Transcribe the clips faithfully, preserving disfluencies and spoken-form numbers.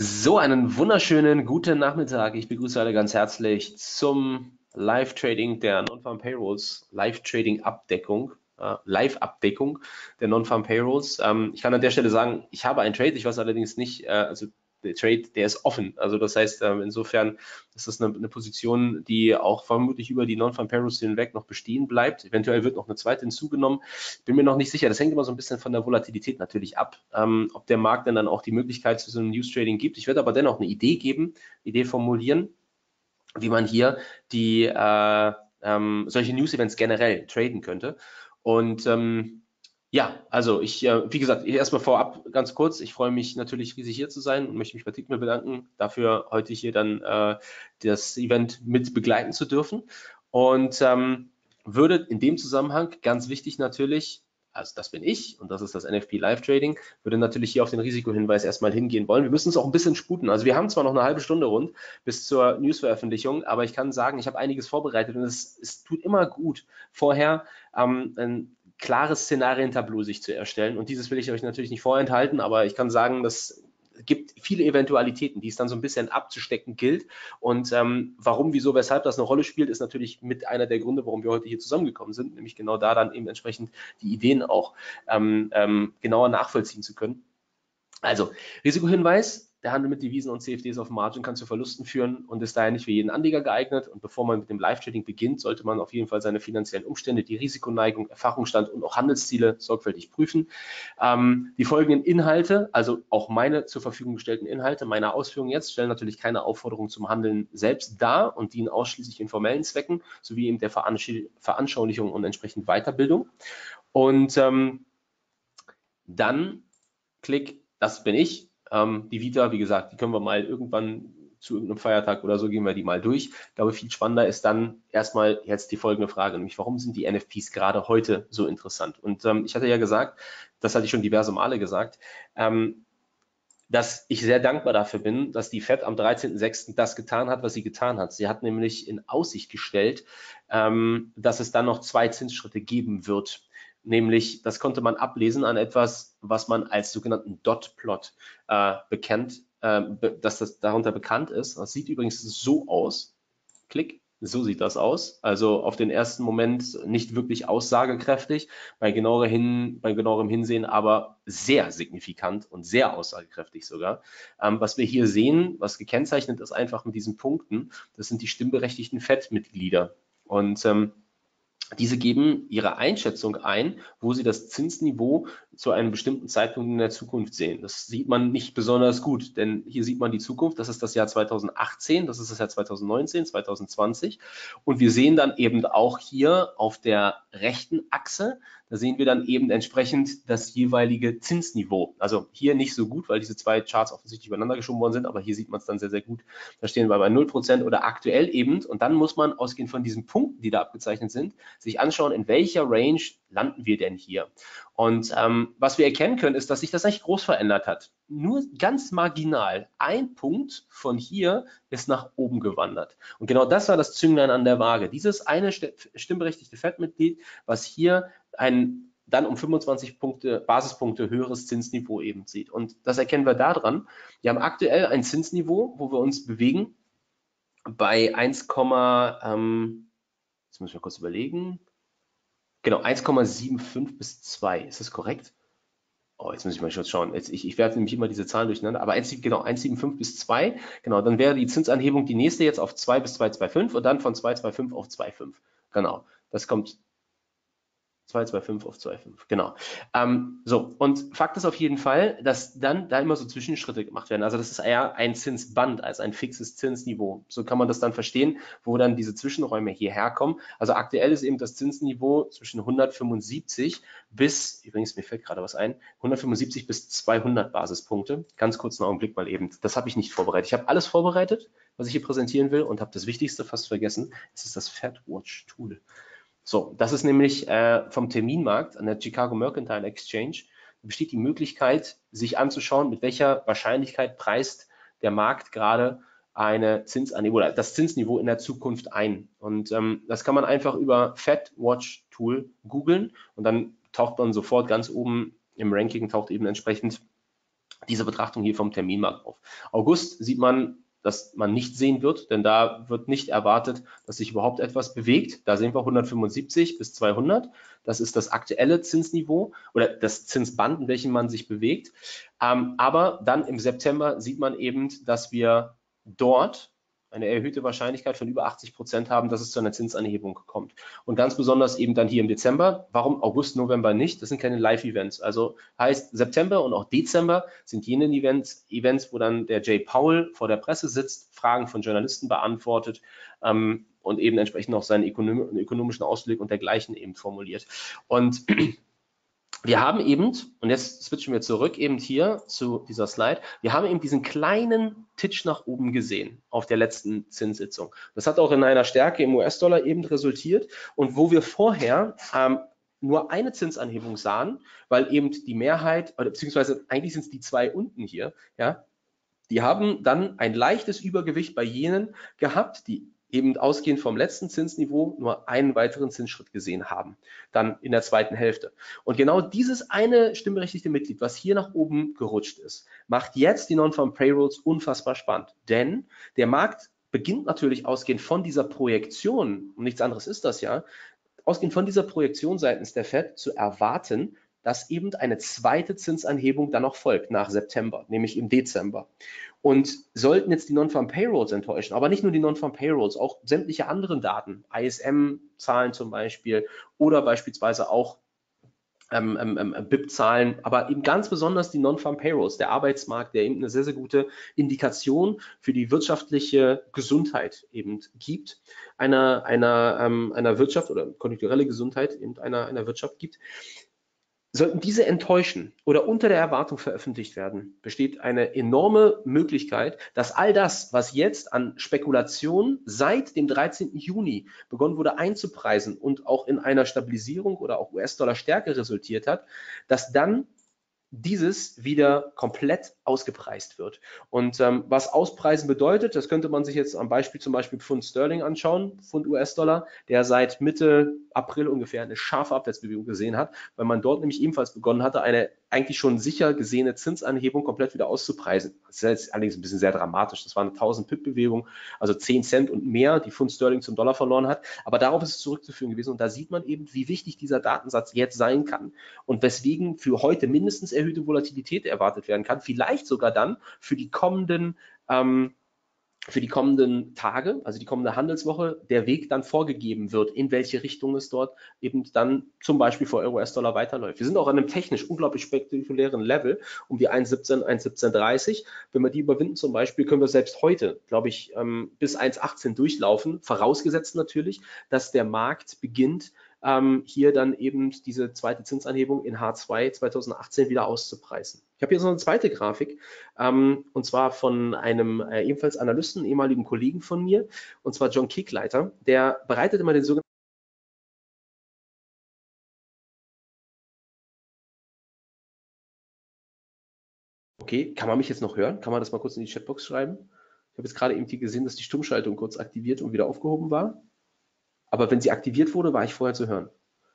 So, einen wunderschönen guten Nachmittag. Ich begrüße alle ganz herzlich zum Live-Trading der Non-Farm Payrolls, Live-Trading-Abdeckung, äh, Live-Abdeckung der Non-Farm Payrolls. Ähm, ich kann an der Stelle sagen, ich habe einen Trade, ich weiß allerdings nicht, äh, also der Trade, der ist offen. Also das heißt, äh, insofern ist das eine, eine Position, die auch vermutlich über die Non-Farm Payrolls hinweg noch bestehen bleibt. Eventuell wird noch eine zweite hinzugenommen. Bin mir noch nicht sicher. Das hängt immer so ein bisschen von der Volatilität natürlich ab, ähm, ob der Markt dann, dann auch die Möglichkeit zu so einem News Trading gibt. Ich werde aber dennoch eine Idee geben, Idee formulieren, wie man hier die äh, ähm, solche News Events generell traden könnte. Und ähm, ja, also ich, äh, wie gesagt, erstmal vorab ganz kurz, ich freue mich natürlich riesig hier zu sein und möchte mich bei Tickmill bedanken, dafür heute hier dann äh, das Event mit begleiten zu dürfen. Und ähm, würde in dem Zusammenhang ganz wichtig natürlich, also das bin ich und das ist das N F P Live Trading, würde natürlich hier auf den Risikohinweis erstmal hingehen wollen. Wir müssen uns auch ein bisschen sputen. Also wir haben zwar noch eine halbe Stunde rund bis zur Newsveröffentlichung, aber ich kann sagen, ich habe einiges vorbereitet und es, es tut immer gut, vorher ähm, ein klares Szenarientableau sich zu erstellen. Und dieses will ich euch natürlich nicht vorenthalten, aber ich kann sagen, das gibt viele Eventualitäten, die es dann so ein bisschen abzustecken gilt. Und ähm, warum, wieso, weshalb das eine Rolle spielt, ist natürlich mit einer der Gründe, warum wir heute hier zusammengekommen sind, nämlich genau da dann eben entsprechend die Ideen auch ähm, ähm, genauer nachvollziehen zu können. Also, Risikohinweis, der Handel mit Devisen und C F Ds auf Margin kann zu Verlusten führen und ist daher nicht für jeden Anleger geeignet. Und bevor man mit dem Live-Trading beginnt, sollte man auf jeden Fall seine finanziellen Umstände, die Risikoneigung, Erfahrungsstand und auch Handelsziele sorgfältig prüfen. Ähm, die folgenden Inhalte, also auch meine zur Verfügung gestellten Inhalte, meine Ausführungen jetzt, stellen natürlich keine Aufforderung zum Handeln selbst dar und dienen ausschließlich informellen Zwecken, sowie eben der Veranschaulichung und entsprechend Weiterbildung. Und ähm, dann Klick, das bin ich. Ähm, die Vita, wie gesagt, die können wir mal irgendwann zu irgendeinem Feiertag oder so, gehen wir die mal durch. Ich glaube, viel spannender ist dann erstmal jetzt die folgende Frage, nämlich warum sind die N F Ps gerade heute so interessant? Und ähm, ich hatte ja gesagt, das hatte ich schon diverse Male gesagt, ähm, dass ich sehr dankbar dafür bin, dass die Fed am dreizehnten sechsten das getan hat, was sie getan hat. Sie hat nämlich in Aussicht gestellt, ähm, dass es dann noch zwei Zinsschritte geben wird. Nämlich, das konnte man ablesen an etwas, was man als sogenannten Dot-Plot äh, bekennt, äh, dass das darunter bekannt ist. Das sieht übrigens so aus. Klick. So sieht das aus. Also auf den ersten Moment nicht wirklich aussagekräftig, bei, genauer hin, bei genauerem Hinsehen aber sehr signifikant und sehr aussagekräftig sogar. Ähm, was wir hier sehen, was gekennzeichnet ist einfach mit diesen Punkten, das sind die stimmberechtigten Fed-Mitglieder. Und ähm, diese geben ihre Einschätzung ein, wo sie das Zinsniveau zu einem bestimmten Zeitpunkt in der Zukunft sehen. Das sieht man nicht besonders gut, denn hier sieht man die Zukunft, das ist das Jahr zweitausendachtzehn, das ist das Jahr zweitausendneunzehn, zweitausendzwanzig und wir sehen dann eben auch hier auf der rechten Achse, da sehen wir dann eben entsprechend das jeweilige Zinsniveau. Also hier nicht so gut, weil diese zwei Charts offensichtlich übereinander geschoben worden sind, aber hier sieht man es dann sehr, sehr gut. Da stehen wir bei null Prozent oder aktuell eben und dann muss man ausgehend von diesen Punkten, die da abgezeichnet sind, sich anschauen, in welcher Range landen wir denn hier. Und ähm, was wir erkennen können, ist, dass sich das nicht groß verändert hat. Nur ganz marginal. Ein Punkt von hier ist nach oben gewandert. Und genau das war das Zünglein an der Waage. Dieses eine stimmberechtigte Fed-Mitglied, was hier ein dann um fünfundzwanzig Punkte, Basispunkte höheres Zinsniveau eben sieht. Und das erkennen wir daran. Wir haben aktuell ein Zinsniveau, wo wir uns bewegen bei eins, ähm, jetzt muss ich mal kurz überlegen. Genau, eins Komma fünfundsiebzig bis zwei. Ist das korrekt? Oh, jetzt muss ich mal kurz schauen. Jetzt, ich, ich werte nämlich immer diese Zahlen durcheinander. Aber eins, genau, eins Komma fünfundsiebzig bis zwei. Genau, dann wäre die Zinsanhebung die nächste jetzt auf zwei bis zwei Komma fünfundzwanzig und dann von zwei Komma fünfundzwanzig auf zwei Komma fünf. Genau, das kommt zwei Komma fünfundzwanzig auf zwei Komma fünf, genau. Ähm, so, und Fakt ist auf jeden Fall, dass dann da immer so Zwischenschritte gemacht werden. Also das ist eher ein Zinsband als ein fixes Zinsniveau. So kann man das dann verstehen, wo dann diese Zwischenräume hierher kommen. Also aktuell ist eben das Zinsniveau zwischen hundertfünfundsiebzig bis, übrigens mir fällt gerade was ein, hundertfünfundsiebzig bis zweihundert Basispunkte. Ganz kurz einen Augenblick mal eben. Das habe ich nicht vorbereitet. Ich habe alles vorbereitet, was ich hier präsentieren will und habe das Wichtigste fast vergessen. Das ist das FedWatch Tool. So, das ist nämlich äh, vom Terminmarkt an der Chicago Mercantile Exchange. Da besteht die Möglichkeit, sich anzuschauen, mit welcher Wahrscheinlichkeit preist der Markt gerade eine Zinsanhebung oder das Zinsniveau in der Zukunft ein. Und ähm, das kann man einfach über FedWatch Tool googeln und dann taucht man sofort ganz oben im Ranking, taucht eben entsprechend diese Betrachtung hier vom Terminmarkt auf. August sieht man, dass man nicht sehen wird, denn da wird nicht erwartet, dass sich überhaupt etwas bewegt. Da sehen wir hundertfünfundsiebzig bis zweihundert. Das ist das aktuelle Zinsniveau oder das Zinsband, in welchem man sich bewegt. Ähm, aber dann im September sieht man eben, dass wir dort eine erhöhte Wahrscheinlichkeit von über achtzig Prozent haben, dass es zu einer Zinsanhebung kommt. Und ganz besonders eben dann hier im Dezember. Warum August, November nicht? Das sind keine Live-Events. Also heißt, September und auch Dezember sind jene Events, Events, wo dann der Jay Powell vor der Presse sitzt, Fragen von Journalisten beantwortet ähm, und eben entsprechend auch seinen ökonom ökonomischen Ausblick und dergleichen eben formuliert. Und wir haben eben, und jetzt switchen wir zurück eben hier zu dieser Slide, wir haben eben diesen kleinen Titch nach oben gesehen auf der letzten Zinssitzung. Das hat auch in einer Stärke im U S-Dollar eben resultiert und wo wir vorher ähm, nur eine Zinsanhebung sahen, weil eben die Mehrheit, oder beziehungsweise eigentlich sind es die zwei unten hier, ja, die haben dann ein leichtes Übergewicht bei jenen gehabt, die eben ausgehend vom letzten Zinsniveau nur einen weiteren Zinsschritt gesehen haben, dann in der zweiten Hälfte. Und genau dieses eine stimmberechtigte Mitglied, was hier nach oben gerutscht ist, macht jetzt die Non-Farm Payrolls unfassbar spannend, denn der Markt beginnt natürlich ausgehend von dieser Projektion, und nichts anderes ist das ja, ausgehend von dieser Projektion seitens der Fed zu erwarten, dass eben eine zweite Zinsanhebung dann noch folgt nach September, nämlich im Dezember. Und sollten jetzt die Non-Farm Payrolls enttäuschen, aber nicht nur die Non-Farm Payrolls, auch sämtliche anderen Daten, I S M-Zahlen zum Beispiel oder beispielsweise auch ähm, ähm, B I P-Zahlen, aber eben ganz besonders die Non-Farm Payrolls, der Arbeitsmarkt, der eben eine sehr, sehr gute Indikation für die wirtschaftliche Gesundheit eben gibt, einer, einer, ähm, einer Wirtschaft oder konjunkturelle Gesundheit eben einer, einer Wirtschaft gibt. Sollten diese enttäuschen oder unter der Erwartung veröffentlicht werden, besteht eine enorme Möglichkeit, dass all das, was jetzt an Spekulation seit dem dreizehnten Juni begonnen wurde einzupreisen und auch in einer Stabilisierung oder auch U S-Dollar-Stärke resultiert hat, dass dann dieses wieder komplett ausgepreist wird. Und ähm, was Auspreisen bedeutet, das könnte man sich jetzt am Beispiel zum Beispiel Pfund Sterling anschauen, Pfund U S-Dollar, der seit Mitte April ungefähr eine scharfe Abwärtsbewegung gesehen hat, weil man dort nämlich ebenfalls begonnen hatte, eine eigentlich schon sicher gesehene Zinsanhebung komplett wieder auszupreisen. Das ist jetzt allerdings ein bisschen sehr dramatisch. Das war eine tausend-Pip-Bewegung, also zehn Cent und mehr, die Pfund Sterling zum Dollar verloren hat. Aber darauf ist es zurückzuführen gewesen. Und da sieht man eben, wie wichtig dieser Datensatz jetzt sein kann und weswegen für heute mindestens erhöhte Volatilität erwartet werden kann, vielleicht sogar dann für die kommenden ähm, für die kommenden Tage, also die kommende Handelswoche, der Weg dann vorgegeben wird, in welche Richtung es dort eben dann zum Beispiel vor Euro U S-Dollar weiterläuft. Wir sind auch an einem technisch unglaublich spektakulären Level um die eins siebzehn, eins siebzehn dreißig. Wenn wir die überwinden zum Beispiel, können wir selbst heute, glaube ich, bis eins achtzehn durchlaufen, vorausgesetzt natürlich, dass der Markt beginnt, Ähm, hier dann eben diese zweite Zinsanhebung in H zwei zweitausendachtzehn wieder auszupreisen. Ich habe hier so eine zweite Grafik, ähm, und zwar von einem äh, ebenfalls Analysten, ehemaligen Kollegen von mir, und zwar John Kickleiter, der bereitet immer den sogenannten Okay, kann man mich jetzt noch hören? Kann man das mal kurz in die Chatbox schreiben? Ich habe jetzt gerade eben gesehen, dass die Stummschaltung kurz aktiviert und wieder aufgehoben war. Aber wenn sie aktiviert wurde, war ich vorher zu hören.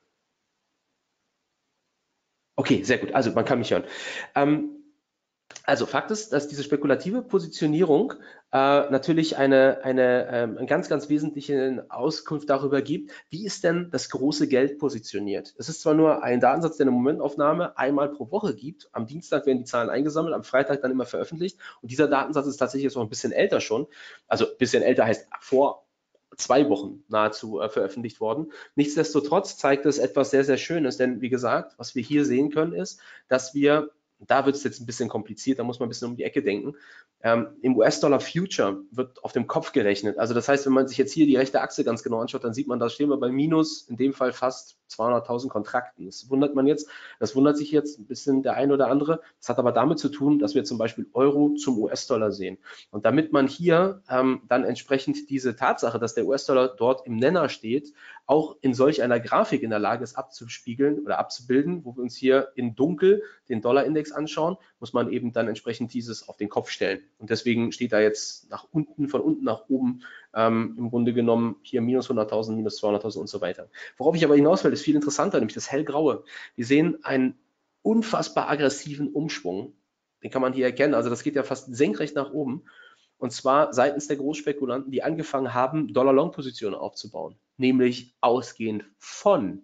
Okay, sehr gut. Also man kann mich hören. Ähm, also Fakt ist, dass diese spekulative Positionierung äh, natürlich eine, eine, ähm, eine ganz, ganz wesentliche Auskunft darüber gibt, wie ist denn das große Geld positioniert. Es ist zwar nur ein Datensatz, der eine Momentaufnahme einmal pro Woche gibt. Am Dienstag werden die Zahlen eingesammelt, am Freitag dann immer veröffentlicht. Und dieser Datensatz ist tatsächlich jetzt noch ein bisschen älter schon. Also ein bisschen älter heißt vor zwei Wochen nahezu äh, veröffentlicht worden. Nichtsdestotrotz zeigt es etwas sehr, sehr Schönes, denn wie gesagt, was wir hier sehen können, ist, dass wir, da wird es jetzt ein bisschen kompliziert, da muss man ein bisschen um die Ecke denken, ähm, im U S-Dollar Future wird auf dem Kopf gerechnet. Also das heißt, wenn man sich jetzt hier die rechte Achse ganz genau anschaut, dann sieht man, da stehen wir bei minus, in dem Fall fast zweihunderttausend Kontrakten. Das wundert man jetzt, das wundert sich jetzt ein bisschen der eine oder andere. Das hat aber damit zu tun, dass wir zum Beispiel Euro zum U S-Dollar sehen. Und damit man hier ähm, dann entsprechend diese Tatsache, dass der U S-Dollar dort im Nenner steht, auch in solch einer Grafik in der Lage ist abzuspiegeln oder abzubilden, wo wir uns hier in Dunkel den Dollarindex anschauen, muss man eben dann entsprechend dieses auf den Kopf stellen. Und deswegen steht da jetzt nach unten, von unten nach oben ähm, im Grunde genommen hier minus hunderttausend, minus zweihunderttausend und so weiter. Worauf ich aber hinaus will, ist viel interessanter, nämlich das hellgraue. Wir sehen einen unfassbar aggressiven Umschwung Den kann man hier erkennen. Also das geht ja fast senkrecht nach oben. Und zwar seitens der Großspekulanten, die angefangen haben, Dollar-Long-Positionen aufzubauen. Nämlich ausgehend von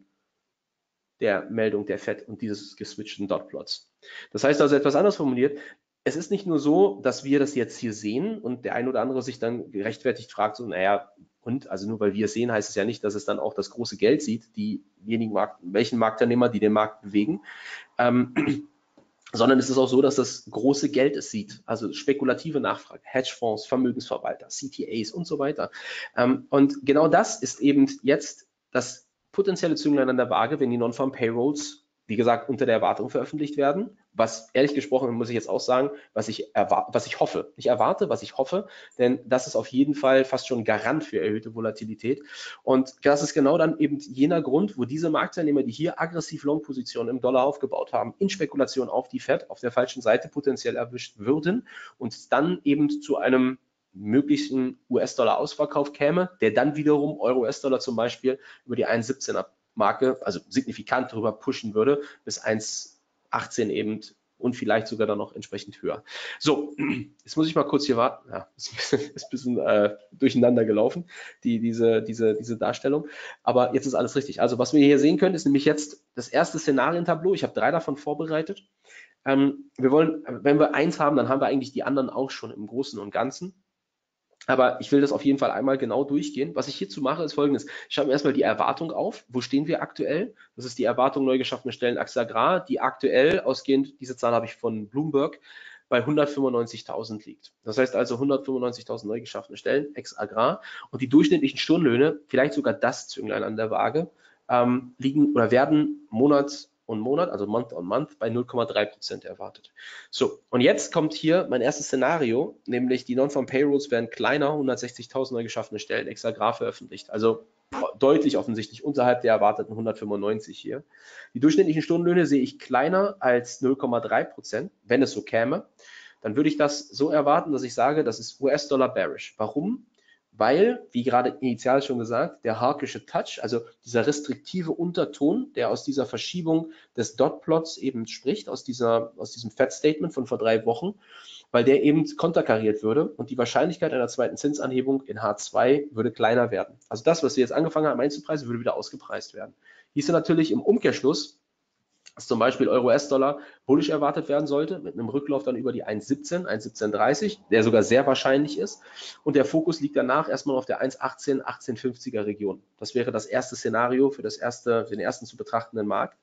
der Meldung der Fed und dieses geswitchten Dotplots. Das heißt also etwas anders formuliert, es ist nicht nur so, dass wir das jetzt hier sehen und der ein oder andere sich dann gerechtfertigt fragt, so, naja, und, also nur weil wir es sehen, heißt es ja nicht, dass es dann auch das große Geld sieht, diejenigen Markt, welchen Marktteilnehmer, die den Markt bewegen, ähm, sondern es ist auch so, dass das große Geld es sieht, also spekulative Nachfrage, Hedgefonds, Vermögensverwalter, C T As und so weiter. Ähm, und genau das ist eben jetzt das potenzielle Zünglein an der Waage, wenn die Non-Farm Payrolls, wie gesagt, unter der Erwartung veröffentlicht werden, was ehrlich gesprochen, muss ich jetzt auch sagen, was ich, was ich hoffe. Ich erwarte, was ich hoffe, denn das ist auf jeden Fall fast schon Garant für erhöhte Volatilität. Und das ist genau dann eben jener Grund, wo diese Marktteilnehmer, die hier aggressiv Long-Positionen im Dollar aufgebaut haben, in Spekulation auf die Fed, auf der falschen Seite potenziell erwischt würden und dann eben zu einem möglichen U S-Dollar-Ausverkauf käme, der dann wiederum Euro-U S-Dollar zum Beispiel über die eins Komma siebzehner Marke, also signifikant darüber pushen würde, bis eins Komma achtzehn eben und vielleicht sogar dann noch entsprechend höher. So, jetzt muss ich mal kurz hier warten. Ja, ist ein bisschen, ist ein bisschen äh, durcheinander gelaufen, die, diese, diese, diese Darstellung. Aber jetzt ist alles richtig. Also was wir hier sehen können, ist nämlich jetzt das erste Szenarientableau. Ich habe drei davon vorbereitet. Ähm, wir wollen, wenn wir eins haben, dann haben wir eigentlich die anderen auch schon im Großen und Ganzen. Aber ich will das auf jeden Fall einmal genau durchgehen. Was ich hierzu mache, ist Folgendes. Ich schreibe mir erstmal die Erwartung auf. Wo stehen wir aktuell? Das ist die Erwartung neu geschaffene Stellen Axel Agrar, die aktuell ausgehend, diese Zahl habe ich von Bloomberg, bei hundertfünfundneunzigtausend liegt. Das heißt also hundertfünfundneunzigtausend neu geschaffene Stellen, ex Agrar. Und die durchschnittlichen Stundenlöhne, vielleicht sogar das Zünglein an der Waage, ähm, liegen oder werden Monats und Monat, also Month on Month, bei null Komma drei Prozent erwartet. So, und jetzt kommt hier mein erstes Szenario, nämlich die Non-Farm Payrolls werden kleiner, hundertsechzigtausend neu geschaffene Stellen, ex Agrar veröffentlicht. Also deutlich offensichtlich unterhalb der erwarteten hundertfünfundneunzig hier. Die durchschnittlichen Stundenlöhne sehe ich kleiner als null Komma drei Prozent, wenn es so käme. Dann würde ich das so erwarten, dass ich sage, das ist U S-Dollar bearish. Warum? Weil, wie gerade initial schon gesagt, der hawkische Touch, also dieser restriktive Unterton, der aus dieser Verschiebung des Dotplots eben spricht, aus, dieser, aus diesem Fed-Statement von vor drei Wochen, weil der eben konterkariert würde und die Wahrscheinlichkeit einer zweiten Zinsanhebung in H zwei würde kleiner werden. Also das, was wir jetzt angefangen haben einzupreisen, würde wieder ausgepreist werden. Hieße natürlich im Umkehrschluss, dass zum Beispiel Euro-U S-Dollar bullish erwartet werden sollte, mit einem Rücklauf dann über die eins Komma siebzehn, eins Komma siebzehn dreißig, der sogar sehr wahrscheinlich ist. Und der Fokus liegt danach erstmal auf der eins Komma achtzehn, achtzehn fünfziger Region. Das wäre das erste Szenario für, das erste, für den ersten zu betrachtenden Markt.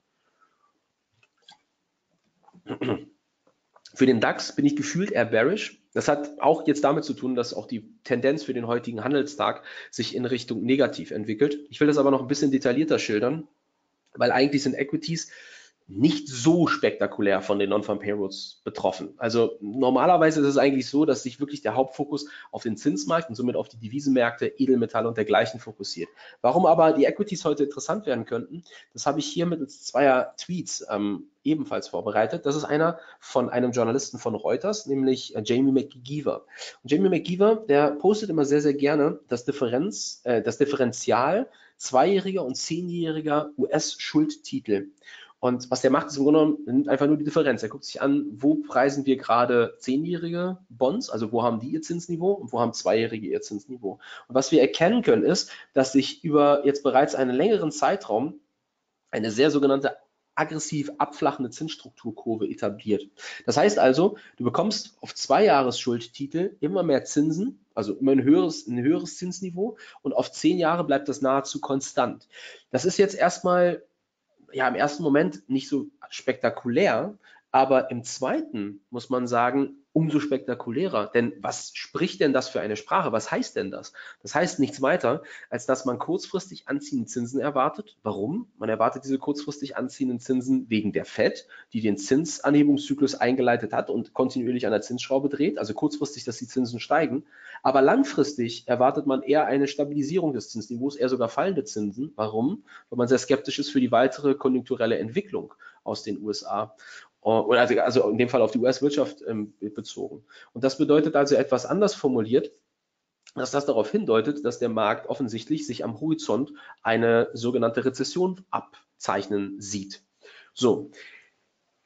Für den DAX bin ich gefühlt eher bearish. Das hat auch jetzt damit zu tun, dass auch die Tendenz für den heutigen Handelstag sich in Richtung negativ entwickelt. Ich will das aber noch ein bisschen detaillierter schildern, weil eigentlich sind Equities nicht so spektakulär von den Non-Farm Payrolls betroffen. Also normalerweise ist es eigentlich so, dass sich wirklich der Hauptfokus auf den Zinsmarkt und somit auf die Devisenmärkte, Edelmetalle und dergleichen fokussiert. Warum aber die Equities heute interessant werden könnten, das habe ich hier mittels zweier Tweets ähm, ebenfalls vorbereitet. Das ist einer von einem Journalisten von Reuters, nämlich äh, Jamie McGeever. Und Jamie McGeever, der postet immer sehr, sehr gerne das Differenz, äh, das Differential zweijähriger und zehnjähriger U S-Schuldtitel. Und was der macht, ist im Grunde genommen, nimmt einfach nur die Differenz. Er guckt sich an, wo preisen wir gerade zehnjährige Bonds, also wo haben die ihr Zinsniveau und wo haben zweijährige ihr Zinsniveau. Und was wir erkennen können, ist, dass sich über jetzt bereits einen längeren Zeitraum eine sehr sogenannte aggressiv abflachende Zinsstrukturkurve etabliert. Das heißt also, du bekommst auf zwei Jahresschuldtitel immer mehr Zinsen, also immer ein höheres, ein höheres Zinsniveau und auf zehn Jahre bleibt das nahezu konstant. Das ist jetzt erstmal ja im ersten Moment nicht so spektakulär, aber im zweiten muss man sagen, umso spektakulärer. Denn was spricht denn das für eine Sprache? Was heißt denn das? Das heißt nichts weiter, als dass man kurzfristig anziehende Zinsen erwartet. Warum? Man erwartet diese kurzfristig anziehenden Zinsen wegen der Fed, die den Zinsanhebungszyklus eingeleitet hat und kontinuierlich an der Zinsschraube dreht, also kurzfristig, dass die Zinsen steigen. Aber langfristig erwartet man eher eine Stabilisierung des Zinsniveaus, eher sogar fallende Zinsen. Warum? Weil man sehr skeptisch ist für die weitere konjunkturelle Entwicklung aus den U S A. Also, also in dem Fall auf die U S-Wirtschaft ähm, bezogen. Und das bedeutet also etwas anders formuliert, dass das darauf hindeutet, dass der Markt offensichtlich sich am Horizont eine sogenannte Rezession abzeichnen sieht. So,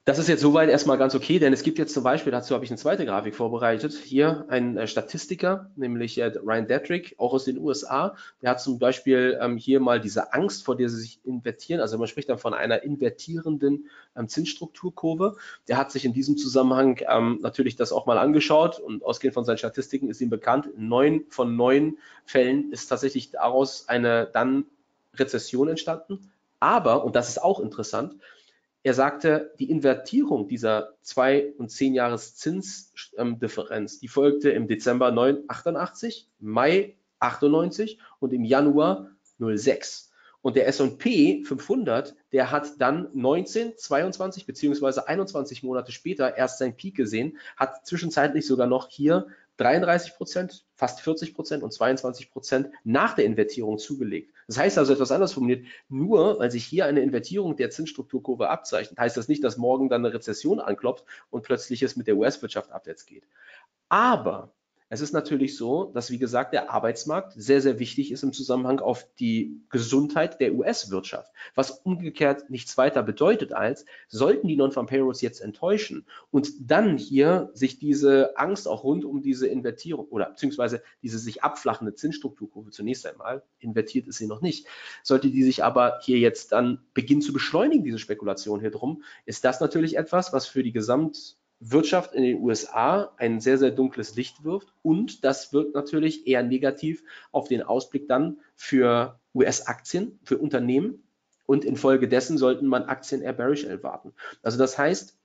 Das ist jetzt soweit erstmal ganz okay, denn es gibt jetzt zum Beispiel, dazu habe ich eine zweite Grafik vorbereitet, hier ein äh, Statistiker, nämlich äh, Ryan Detrick, auch aus den U S A, der hat zum Beispiel ähm, hier mal diese Angst, vor der sie sich invertieren, also man spricht dann von einer invertierenden ähm, Zinsstrukturkurve. Der hat sich in diesem Zusammenhang ähm, natürlich das auch mal angeschaut und ausgehend von seinen Statistiken ist ihm bekannt, in neun von neun Fällen ist tatsächlich daraus eine dann Rezession entstanden. Aber, und das ist auch interessant, er sagte, die Invertierung dieser zwei und zehn Jahres Zinsdifferenz, die folgte im Dezember achtundachtzig, Mai achtundneunzig und im Januar null sechs. Und der S und P fünfhundert, der hat dann neunzehn, zweiundzwanzig beziehungsweise einundzwanzig Monate später erst seinen Peak gesehen, hat zwischenzeitlich sogar noch hier dreiunddreißig Prozent, fast vierzig Prozent und zweiundzwanzig Prozent nach der Invertierung zugelegt. Das heißt also etwas anders formuliert, nur weil sich hier eine Invertierung der Zinsstrukturkurve abzeichnet, heißt das nicht, dass morgen dann eine Rezession anklopft und plötzlich es mit der U S-Wirtschaft abwärts geht. Aber es ist natürlich so, dass, wie gesagt, der Arbeitsmarkt sehr, sehr wichtig ist im Zusammenhang auf die Gesundheit der U S-Wirtschaft, was umgekehrt nichts weiter bedeutet als, sollten die Non-Farm Payrolls jetzt enttäuschen und dann hier sich diese Angst auch rund um diese Invertierung oder beziehungsweise diese sich abflachende Zinsstrukturkurve zunächst einmal, invertiert ist sie noch nicht, sollte die sich aber hier jetzt dann beginnen zu beschleunigen, diese Spekulation hier drum, ist das natürlich etwas, was für die Gesamt Wirtschaft in den U S A ein sehr, sehr dunkles Licht wirft und das wirkt natürlich eher negativ auf den Ausblick dann für U S-Aktien, für Unternehmen und infolgedessen sollten man Aktien eher bearish erwarten. Also das heißt,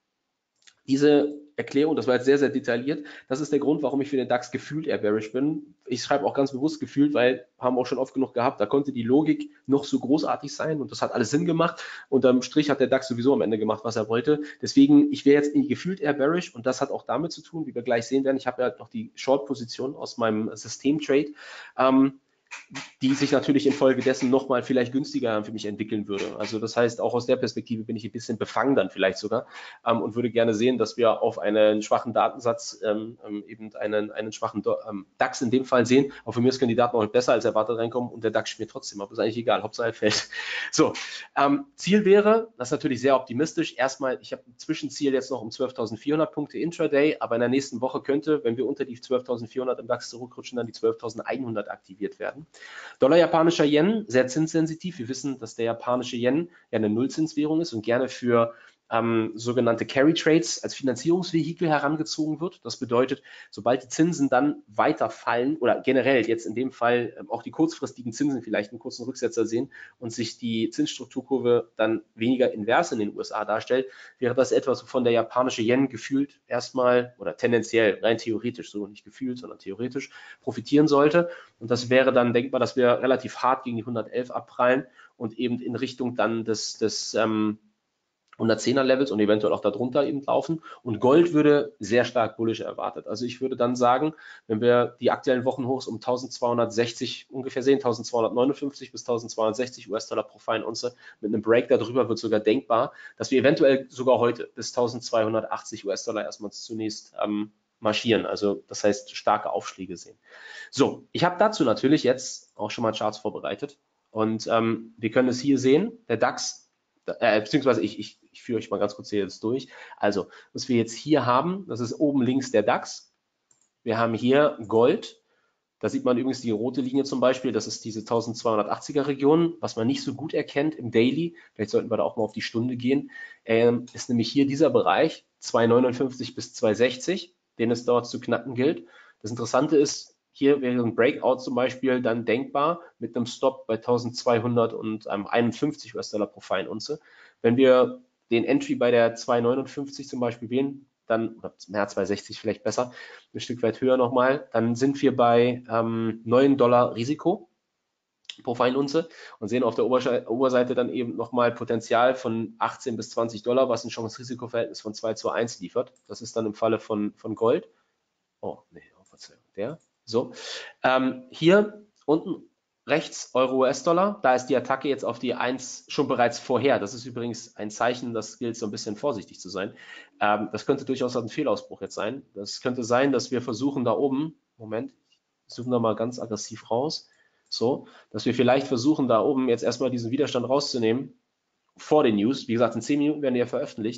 diese Erklärung, das war jetzt sehr, sehr detailliert, das ist der Grund, warum ich für den DAX gefühlt eher bearish bin. Ich schreibe auch ganz bewusst gefühlt, weil haben wir auch schon oft genug gehabt, da konnte die Logik noch so großartig sein und das hat alles Sinn gemacht. Unterm Strich hat der DAX sowieso am Ende gemacht, was er wollte. Deswegen, ich wäre jetzt gefühlt eher bearish und das hat auch damit zu tun, wie wir gleich sehen werden, ich habe ja noch die Short-Position aus meinem System-Trade. Ähm, die sich natürlich infolgedessen nochmal vielleicht günstiger für mich entwickeln würde. Also das heißt, auch aus der Perspektive bin ich ein bisschen befangen dann vielleicht sogar ähm, und würde gerne sehen, dass wir auf einen schwachen Datensatz ähm, eben einen, einen schwachen ähm, DAX in dem Fall sehen. Auch für mich können die Daten auch besser als erwartet reinkommen und der DAX spielt trotzdem, aber ist eigentlich egal, Hauptsache er fällt. So, ähm, Ziel wäre, das ist natürlich sehr optimistisch, erstmal, ich habe ein Zwischenziel jetzt noch um zwölftausendvierhundert Punkte Intraday, aber in der nächsten Woche könnte, wenn wir unter die zwölftausendvierhundert im DAX zurückrutschen, dann die zwölftausendeinhundert aktiviert werden. Dollar japanischer Yen, sehr zinssensitiv. Wir wissen, dass der japanische Yen ja eine Nullzinswährung ist und gerne für ähm, sogenannte Carry Trades als Finanzierungsvehikel herangezogen wird. Das bedeutet, sobald die Zinsen dann weiter fallen oder generell jetzt in dem Fall ähm, auch die kurzfristigen Zinsen vielleicht einen kurzen Rücksetzer sehen und sich die Zinsstrukturkurve dann weniger invers in den U S A darstellt, wäre das etwas, wovon der japanische Yen gefühlt erstmal oder tendenziell rein theoretisch, so nicht gefühlt, sondern theoretisch profitieren sollte. Und das wäre dann denkbar, dass wir relativ hart gegen die hundertelf abprallen und eben in Richtung dann des, des ähm, hundertzehner Levels und eventuell auch darunter eben laufen. Und Gold würde sehr stark bullish erwartet. Also ich würde dann sagen, wenn wir die aktuellen Wochenhochs um eintausendzweihundertsechzig ungefähr sehen, eintausendzweihundertneunundfünfzig bis eintausendzweihundertsechzig U S-Dollar pro Feinunze, mit einem Break darüber wird sogar denkbar, dass wir eventuell sogar heute bis eintausendzweihundertachtzig U S-Dollar erstmal zunächst ähm, marschieren. Also das heißt starke Aufschläge sehen. So, ich habe dazu natürlich jetzt auch schon mal Charts vorbereitet und ähm, wir können es hier sehen, der DAX, äh, beziehungsweise ich, ich, ich führe euch mal ganz kurz hier jetzt durch. Also, was wir jetzt hier haben, das ist oben links der DAX. Wir haben hier Gold. Da sieht man übrigens die rote Linie zum Beispiel, das ist diese eintausendzweihundertachtziger Region, was man nicht so gut erkennt im Daily, vielleicht sollten wir da auch mal auf die Stunde gehen, ähm, ist nämlich hier dieser Bereich zweihundertneunundfünfzig bis zweihundertsechzig, den es dort zu knacken gilt. Das Interessante ist, hier wäre ein Breakout zum Beispiel dann denkbar mit einem Stop bei eintausendzweihunderteinundfünfzig U S-Dollar pro Feinunze. Wenn wir den Entry bei der zweihundertneunundfünfzig zum Beispiel wählen, dann, oder mehr zweihundertsechzig vielleicht besser, ein Stück weit höher nochmal, dann sind wir bei ähm, neun Dollar Risiko pro Feinunze und sehen auf der Oberseite dann eben nochmal Potenzial von achtzehn bis zwanzig Dollar, was ein Chance-Risiko-Verhältnis von zwei zu eins liefert. Das ist dann im Falle von, von Gold. Oh, nee, oh, Verzeihung, der. So, ähm, hier unten rechts Euro-U S-Dollar, da ist die Attacke jetzt auf die eins schon bereits vorher. Das ist übrigens ein Zeichen, das gilt so ein bisschen vorsichtig zu sein. Ähm, das könnte durchaus ein Fehlausbruch jetzt sein. Das könnte sein, dass wir versuchen da oben, Moment, ich suche da mal ganz aggressiv raus, so, dass wir vielleicht versuchen da oben jetzt erstmal diesen Widerstand rauszunehmen vor den News. Wie gesagt, in zehn Minuten werden die ja veröffentlicht.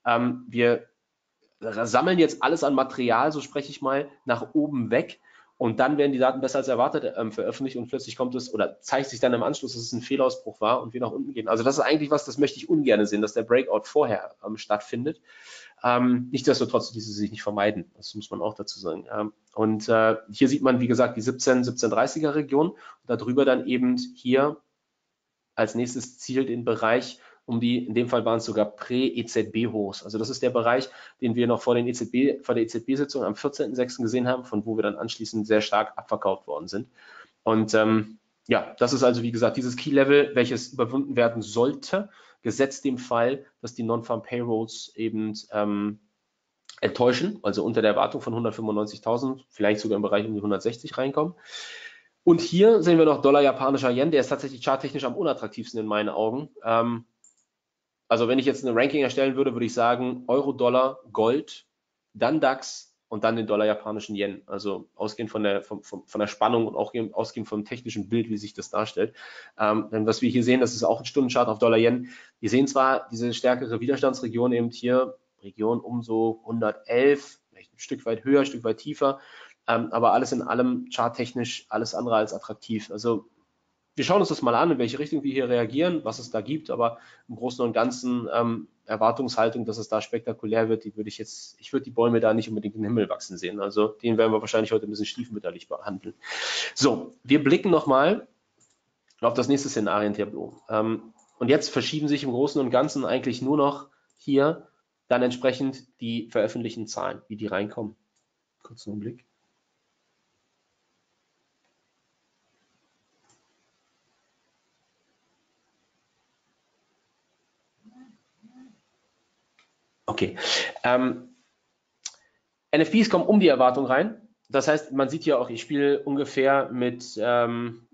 ähm, wir sammeln jetzt alles an Material, so spreche ich mal, nach oben weg. Und dann werden die Daten besser als erwartet ähm, veröffentlicht und plötzlich kommt es oder zeigt sich dann im Anschluss, dass es ein Fehlausbruch war und wir nach unten gehen. Also das ist eigentlich was, das möchte ich ungern sehen, dass der Breakout vorher ähm, stattfindet. Ähm, nichtsdestotrotz ließe sich nicht vermeiden, das muss man auch dazu sagen. Ähm, und äh, hier sieht man, wie gesagt, die siebzehn, siebzehn dreißiger Region und darüber dann eben hier als nächstes Ziel den Bereich um die, in dem Fall waren es sogar Prä-E Z B-Hochs. Also das ist der Bereich, den wir noch vor, den E Z B, vor der E Z B-Sitzung am vierzehnten sechsten gesehen haben, von wo wir dann anschließend sehr stark abverkauft worden sind. Und ähm, ja, das ist also, wie gesagt, dieses Key-Level, welches überwunden werden sollte, gesetzt dem Fall, dass die Non-Farm-Payrolls eben ähm, enttäuschen, also unter der Erwartung von hundertfünfundneunzigtausend, vielleicht sogar im Bereich um die hundertsechzig reinkommen. Und hier sehen wir noch Dollar japanischer Yen, der ist tatsächlich charttechnisch am unattraktivsten in meinen Augen. Ähm, also wenn ich jetzt eine Ranking erstellen würde, würde ich sagen Euro, Dollar, Gold, dann DAX und dann den Dollar japanischen Yen. Also ausgehend von der, von, von der Spannung und auch ausgehend vom technischen Bild, wie sich das darstellt. Ähm, denn was wir hier sehen, das ist auch ein Stundenchart auf Dollar Yen. Wir sehen zwar diese stärkere Widerstandsregion eben hier, Region um so hundertelf, vielleicht ein Stück weit höher, ein Stück weit tiefer, ähm, aber alles in allem charttechnisch alles andere als attraktiv. Also wir schauen uns das mal an, in welche Richtung wir hier reagieren, was es da gibt, aber im Großen und Ganzen ähm, Erwartungshaltung, dass es da spektakulär wird, die würde ich jetzt, ich würde die Bäume da nicht unbedingt in den Himmel wachsen sehen. Also den werden wir wahrscheinlich heute ein bisschen stiefmütterlich behandeln. So, wir blicken nochmal auf das nächste Szenarientableau. Ähm, und jetzt verschieben sich im Großen und Ganzen eigentlich nur noch hier dann entsprechend die veröffentlichten Zahlen, wie die reinkommen. Kurz noch einen Blick. Okay. Ähm, N F Ps kommen um die Erwartung rein. Das heißt, man sieht hier auch, ich spiele ungefähr mit ähm,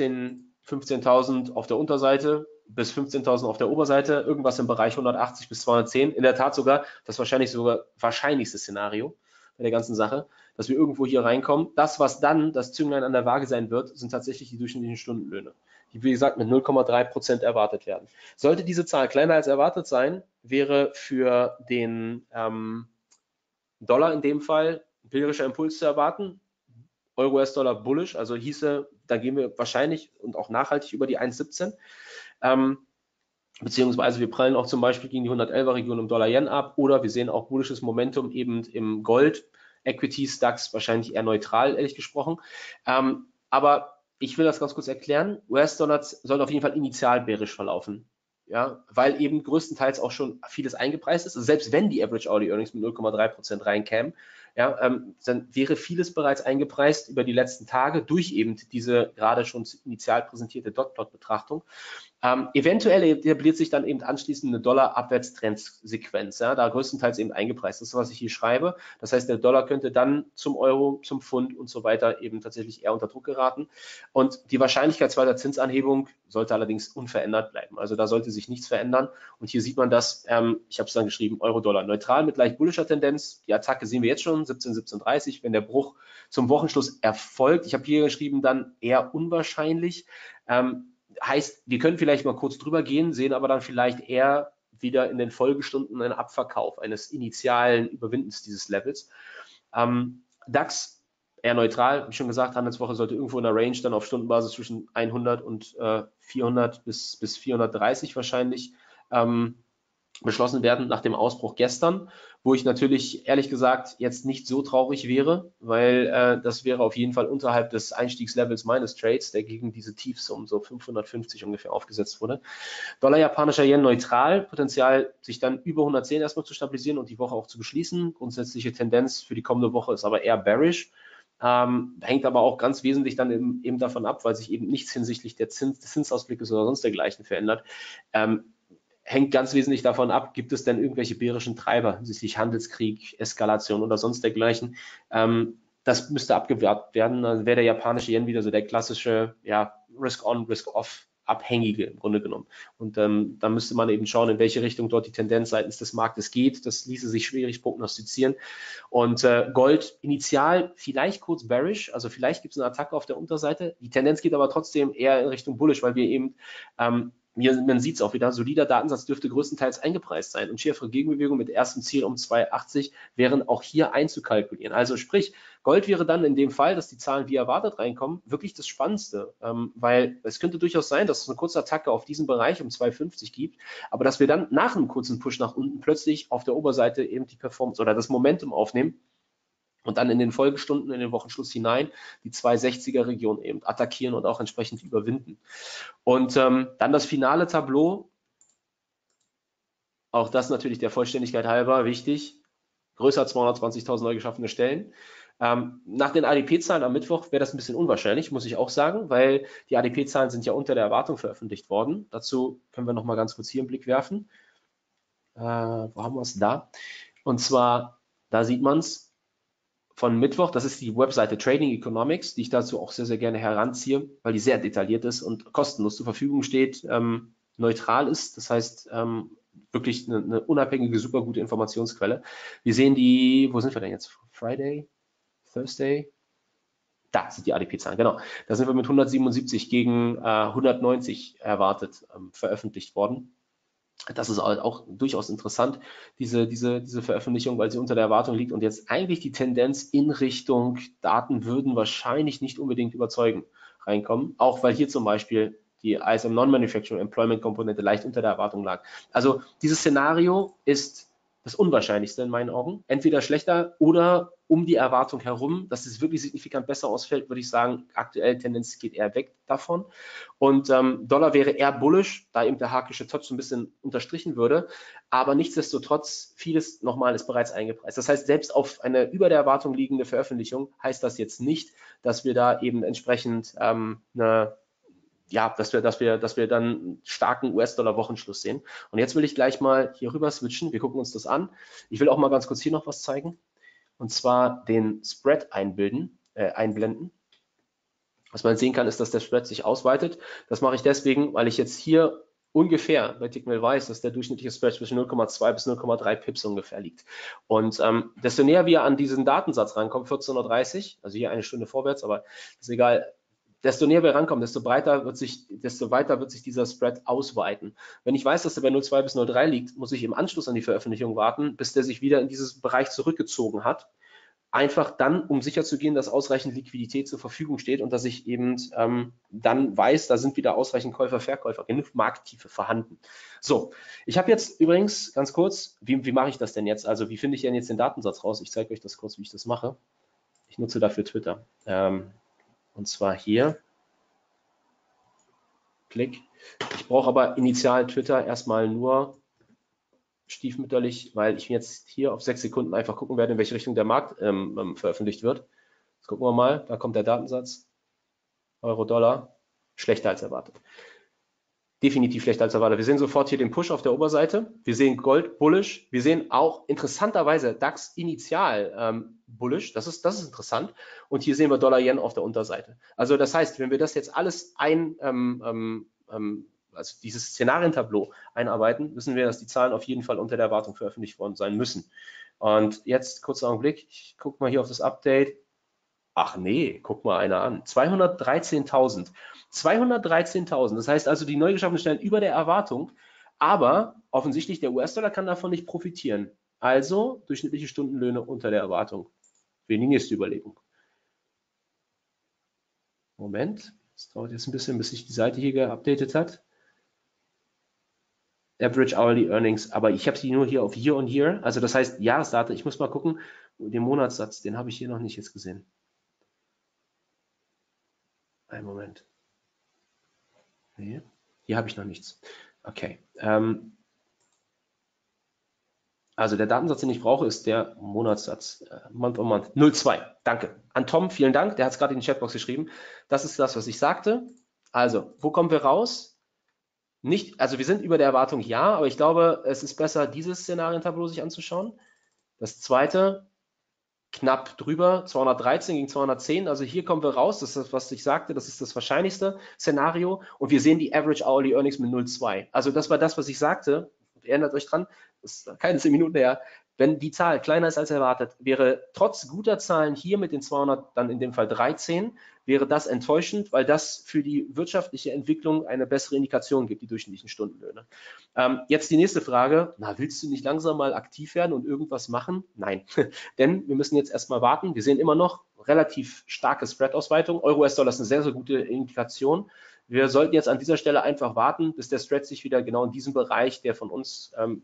fünfzehntausend auf der Unterseite bis fünfzehntausend auf der Oberseite, irgendwas im Bereich hundertachtzig bis zweihundertzehn. In der Tat sogar das wahrscheinlich sogar wahrscheinlichste Szenario bei der ganzen Sache, dass wir irgendwo hier reinkommen. Das, was dann das Zünglein an der Waage sein wird, sind tatsächlich die durchschnittlichen Stundenlöhne, die, wie gesagt, mit null Komma drei Prozent erwartet werden. Sollte diese Zahl kleiner als erwartet sein, wäre für den ähm, Dollar in dem Fall ein billigerer Impuls zu erwarten. Euro U S-Dollar bullish, also hieße, da gehen wir wahrscheinlich und auch nachhaltig über die eins Komma siebzehn. Ähm, beziehungsweise wir prallen auch zum Beispiel gegen die hundertelfer Region im Dollar-Yen ab oder wir sehen auch bullisches Momentum eben im Gold, Equities, DAX wahrscheinlich eher neutral, ehrlich gesprochen. Ähm, aber ich will das ganz kurz erklären. U S-Dollar soll auf jeden Fall initial bärisch verlaufen. Ja, weil eben größtenteils auch schon vieles eingepreist ist. Also selbst wenn die Average Hourly Earnings mit null Komma drei Prozent reinkämen, ja, ähm, dann wäre vieles bereits eingepreist über die letzten Tage durch eben diese gerade schon initial präsentierte Dotplot-Betrachtung. Ähm, eventuell etabliert sich dann eben anschließend eine Dollar-Abwärtstrendsequenz, ja, da größtenteils eben eingepreist. Das ist, was ich hier schreibe. Das heißt, der Dollar könnte dann zum Euro, zum Pfund und so weiter eben tatsächlich eher unter Druck geraten. Und die Wahrscheinlichkeit zweiter Zinsanhebung sollte allerdings unverändert bleiben. Also da sollte sich nichts verändern. Und hier sieht man das, ähm, ich habe es dann geschrieben, Euro-Dollar neutral mit leicht bullischer Tendenz. Die Attacke sehen wir jetzt schon, siebzehn, siebzehn dreißig. Wenn der Bruch zum Wochenschluss erfolgt, ich habe hier geschrieben, dann eher unwahrscheinlich. Ähm, Heißt, wir können vielleicht mal kurz drüber gehen, sehen aber dann vielleicht eher wieder in den Folgestunden einen Abverkauf eines initialen Überwindens dieses Levels. Ähm, DAX eher neutral, wie schon gesagt, Handelswoche sollte irgendwo in der Range dann auf Stundenbasis zwischen hundert und äh, vierhundert bis, bis vierhundertdreißig wahrscheinlich ähm, beschlossen werden nach dem Ausbruch gestern, wo ich natürlich ehrlich gesagt jetzt nicht so traurig wäre, weil äh, das wäre auf jeden Fall unterhalb des Einstiegslevels meines Trades, der gegen diese Tiefs um so fünfhundertfünfzig ungefähr aufgesetzt wurde. Dollar japanischer Yen neutral, Potenzial sich dann über hundertzehn erstmal zu stabilisieren und die Woche auch zu beschließen. Grundsätzliche Tendenz für die kommende Woche ist aber eher bearish. Ähm, hängt aber auch ganz wesentlich dann eben, eben davon ab, weil sich eben nichts hinsichtlich der Zins, des Zinsausblickes oder sonst dergleichen verändert. Ähm, hängt ganz wesentlich davon ab, gibt es denn irgendwelche bärischen Treiber hinsichtlich Handelskrieg, Eskalation oder sonst dergleichen. Ähm, das müsste abgewehrt werden. Dann wäre der japanische Yen wieder so der klassische ja, Risk-on, Risk-off Abhängige im Grunde genommen. Und ähm, da müsste man eben schauen, in welche Richtung dort die Tendenz seitens des Marktes geht. Das ließe sich schwierig prognostizieren. Und äh, Gold initial vielleicht kurz bearish, also vielleicht gibt es eine Attacke auf der Unterseite. Die Tendenz geht aber trotzdem eher in Richtung bullish, weil wir eben ähm, Hier, man sieht es auch wieder, solider Datensatz dürfte größtenteils eingepreist sein und schärfere Gegenbewegung mit erstem Ziel um zwei achtzig wären auch hier einzukalkulieren. Also sprich, Gold wäre dann in dem Fall, dass die Zahlen wie erwartet reinkommen, wirklich das Spannendste, ähm, weil es könnte durchaus sein, dass es eine kurze Attacke auf diesen Bereich um zwei fünfzig gibt, aber dass wir dann nach einem kurzen Push nach unten plötzlich auf der Oberseite eben die Performance oder das Momentum aufnehmen und dann in den Folgestunden, in den Wochenschluss hinein die zwei sechziger Region eben attackieren und auch entsprechend überwinden. Und ähm, dann das finale Tableau, auch das natürlich der Vollständigkeit halber wichtig, größer als zweihundertzwanzigtausend neu geschaffene Stellen. Ähm, nach den A D P-Zahlen am Mittwoch wäre das ein bisschen unwahrscheinlich, muss ich auch sagen, weil die A D P-Zahlen sind ja unter der Erwartung veröffentlicht worden. Dazu können wir noch mal ganz kurz hier einen Blick werfen. Äh, wo haben wir es da? Und zwar, da sieht man es, von Mittwoch, das ist die Webseite Trading Economics, die ich dazu auch sehr, sehr gerne heranziehe, weil die sehr detailliert ist und kostenlos zur Verfügung steht, ähm, neutral ist, das heißt ähm, wirklich eine, eine unabhängige, super gute Informationsquelle. Wir sehen die, wo sind wir denn jetzt? Friday? Thursday? Da sind die A D P-Zahlen, genau. Da sind wir mit hundertsiebenundsiebzig gegen äh, hundertneunzig erwartet ähm, veröffentlicht worden. Das ist auch durchaus interessant, diese, diese, diese Veröffentlichung, weil sie unter der Erwartung liegt und jetzt eigentlich die Tendenz in Richtung Daten würden wahrscheinlich nicht unbedingt überzeugen reinkommen, auch weil hier zum Beispiel die I S M Non-Manufacturing Employment Komponente leicht unter der Erwartung lag. Also dieses Szenario ist das Unwahrscheinlichste in meinen Augen. Entweder schlechter oder um die Erwartung herum, dass es wirklich signifikant besser ausfällt, würde ich sagen, aktuell Tendenz geht eher weg davon. Und ähm, Dollar wäre eher bullish, da eben der hakische Touch so ein bisschen unterstrichen würde. Aber nichtsdestotrotz, vieles nochmal ist bereits eingepreist. Das heißt, selbst auf eine über der Erwartung liegende Veröffentlichung heißt das jetzt nicht, dass wir da eben entsprechend ähm, eine ja, dass wir, dass wir, dass wir dann einen starken U S-Dollar-Wochenschluss sehen. Und jetzt will ich gleich mal hier rüber switchen. Wir gucken uns das an. Ich will auch mal ganz kurz hier noch was zeigen. Und zwar den Spread einbilden, äh, einblenden. Was man sehen kann, ist, dass der Spread sich ausweitet. Das mache ich deswegen, weil ich jetzt hier ungefähr bei Tickmill weiß, dass der durchschnittliche Spread zwischen null Komma zwei bis null Komma drei Pips ungefähr liegt. Und ähm, desto näher wir an diesen Datensatz rankommen, vierzehn Uhr dreißig, also hier eine Stunde vorwärts, aber ist egal, desto näher wir rankommen, desto breiter wird sich, desto weiter wird sich dieser Spread ausweiten. Wenn ich weiß, dass er bei null Komma zwei bis null Komma drei liegt, muss ich im Anschluss an die Veröffentlichung warten, bis der sich wieder in dieses Bereich zurückgezogen hat. Einfach dann, um sicherzugehen, dass ausreichend Liquidität zur Verfügung steht und dass ich eben ähm, dann weiß, da sind wieder ausreichend Käufer, Verkäufer, genug Markttiefe vorhanden. So, ich habe jetzt übrigens ganz kurz, wie, wie mache ich das denn jetzt? Also wie finde ich denn jetzt den Datensatz raus? Ich zeige euch das kurz, wie ich das mache. Ich nutze dafür Twitter. Ähm, Und zwar hier. Klick. Ich brauche aber initial Twitter erstmal nur stiefmütterlich, weil ich jetzt hier auf sechs Sekunden einfach gucken werde, in welche Richtung der Markt ähm, veröffentlicht wird. Jetzt gucken wir mal, da kommt der Datensatz. Euro-Dollar, schlechter als erwartet. Definitiv schlechter als erwartet. Wir sehen sofort hier den Push auf der Oberseite. Wir sehen Gold bullish. Wir sehen auch interessanterweise DAX initial ähm, bullish. Das ist, das ist interessant. Und hier sehen wir Dollar-Yen auf der Unterseite. Also das heißt, wenn wir das jetzt alles ein, ähm, ähm, also dieses Szenarientableau einarbeiten, wissen wir, dass die Zahlen auf jeden Fall unter der Erwartung veröffentlicht worden sein müssen. Und jetzt kurzer Augenblick. Ich gucke mal hier auf das Update. Ach nee, guck mal einer an. zweihundertdreizehntausend. zweihundertdreizehntausend. Das heißt also, die neu geschaffenen Stellen über der Erwartung, aber offensichtlich der U S-Dollar kann davon nicht profitieren. Also durchschnittliche Stundenlöhne unter der Erwartung. Für die nächste Überlegung. Moment, es dauert jetzt ein bisschen, bis sich die Seite hier geupdatet hat. Average Hourly Earnings, aber ich habe sie nur hier auf Year on Year. Also das heißt Jahresdate. Ich muss mal gucken, den Monatssatz, den habe ich hier noch nicht jetzt gesehen. Einen Moment. Nee, hier habe ich noch nichts. Okay. Ähm, also der Datensatz, den ich brauche, ist der Monatssatz. Äh, Month on Month. null Komma zwei. Danke. An Tom, vielen Dank. Der hat es gerade in die Chatbox geschrieben. Das ist das, was ich sagte. Also, wo kommen wir raus? Nicht, also wir sind über der Erwartung, ja, aber ich glaube, es ist besser, dieses Szenarientableau sich anzuschauen. Das zweite, knapp drüber, zweihundertdreizehn gegen zweihundertzehn, also hier kommen wir raus, das ist das, was ich sagte, das ist das wahrscheinlichste Szenario und wir sehen die Average Hourly Earnings mit null Komma zwei. Also das war das, was ich sagte, erinnert euch dran, das ist keine zehn Minuten her, wenn die Zahl kleiner ist als erwartet, wäre trotz guter Zahlen hier mit den zweihundert, dann in dem Fall dreizehn, wäre das enttäuschend, weil das für die wirtschaftliche Entwicklung eine bessere Indikation gibt, die durchschnittlichen Stundenlöhne. Ähm, jetzt die nächste Frage, na, willst du nicht langsam mal aktiv werden und irgendwas machen? Nein, denn wir müssen jetzt erstmal warten. Wir sehen immer noch relativ starke Spread-Ausweitung. Euro-U S-Dollar ist eine sehr, sehr gute Indikation. Wir sollten jetzt an dieser Stelle einfach warten, bis der Spread sich wieder genau in diesem Bereich, der von uns ähm,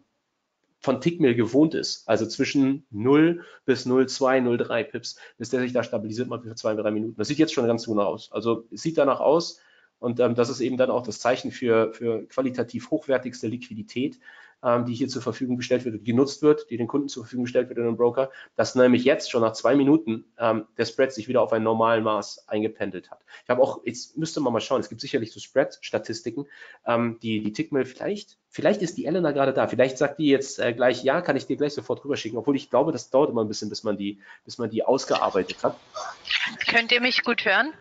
von Tickmill gewohnt ist, also zwischen null bis null Komma zwei, null Komma drei Pips, bis der sich da stabilisiert mal für zwei, drei Minuten. Das sieht jetzt schon ganz gut aus. Also es sieht danach aus und ähm, das ist eben dann auch das Zeichen für, für qualitativ hochwertigste Liquidität, ähm, die hier zur Verfügung gestellt wird, genutzt wird, die den Kunden zur Verfügung gestellt wird in einem Broker, dass nämlich jetzt schon nach zwei Minuten ähm, der Spread sich wieder auf ein normalen Maß eingependelt hat. Ich habe auch, jetzt müsste man mal schauen, es gibt sicherlich so Spread-Statistiken, ähm, die, die Tickmill vielleicht, vielleicht ist die Elena gerade da, vielleicht sagt die jetzt äh, gleich, ja, kann ich dir gleich sofort rüberschicken, obwohl ich glaube, das dauert immer ein bisschen, bis man die, bis man die ausgearbeitet hat. Könnt ihr mich gut hören?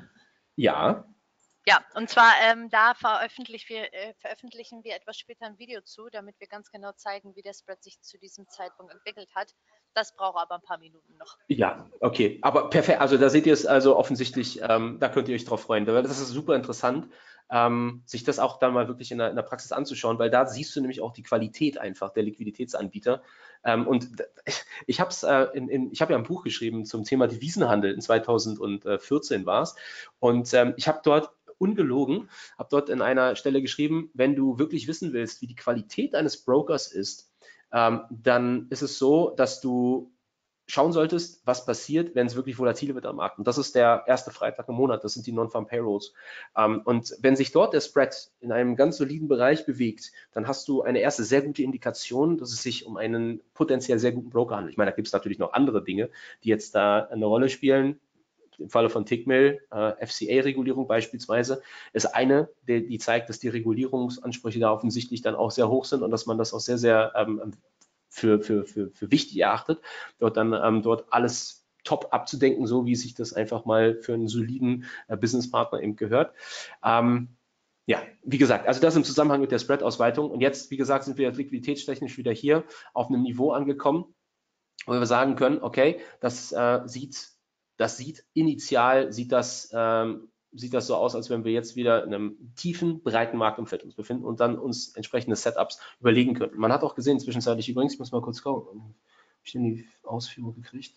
Ja. Ja, und zwar ähm, da veröffentlichen wir, äh, veröffentlichen wir etwas später ein Video zu, damit wir ganz genau zeigen, wie der Spread sich zu diesem Zeitpunkt entwickelt hat. Das braucht aber ein paar Minuten noch. Ja, okay, aber perfekt. Also da seht ihr es also offensichtlich, ähm, da könnt ihr euch drauf freuen. Das ist super interessant, ähm, sich das auch dann mal wirklich in der, in der Praxis anzuschauen, weil da siehst du nämlich auch die Qualität einfach der Liquiditätsanbieter. Ähm, und ich, ich habe äh, in, in, ich habe ja ein Buch geschrieben zum Thema Devisenhandel. In zweitausendvierzehn war es. Und ähm, ich habe dort ungelogen, habe dort in einer Stelle geschrieben, wenn du wirklich wissen willst, wie die Qualität eines Brokers ist, ähm, dann ist es so, dass du schauen solltest, was passiert, wenn es wirklich volatil wird am Markt. Und das ist der erste Freitag im Monat, das sind die Non-Farm Payrolls. Ähm, und wenn sich dort der Spread in einem ganz soliden Bereich bewegt, dann hast du eine erste sehr gute Indikation, dass es sich um einen potenziell sehr guten Broker handelt. Ich meine, da gibt es natürlich noch andere Dinge, die jetzt da eine Rolle spielen. Im Falle von Tickmill, äh, F C A-Regulierung beispielsweise, ist eine, die, die zeigt, dass die Regulierungsansprüche da offensichtlich dann auch sehr hoch sind und dass man das auch sehr, sehr ähm, für, für, für, für wichtig erachtet, dort dann ähm, dort alles top abzudenken, so wie sich das einfach mal für einen soliden äh, Businesspartner eben gehört. Ähm, ja, wie gesagt, also das im Zusammenhang mit der Spread-Ausweitung. Und jetzt, wie gesagt, sind wir liquiditätstechnisch wieder hier auf einem Niveau angekommen, wo wir sagen können, okay, das äh, sieht, das sieht initial, sieht das, ähm, sieht das so aus, als wenn wir jetzt wieder in einem tiefen, breiten Marktumfeld uns befinden und dann uns entsprechende Setups überlegen könnten. Man hat auch gesehen, zwischenzeitlich übrigens, ich muss mal kurz schauen, habe ich denn die Ausführung gekriegt?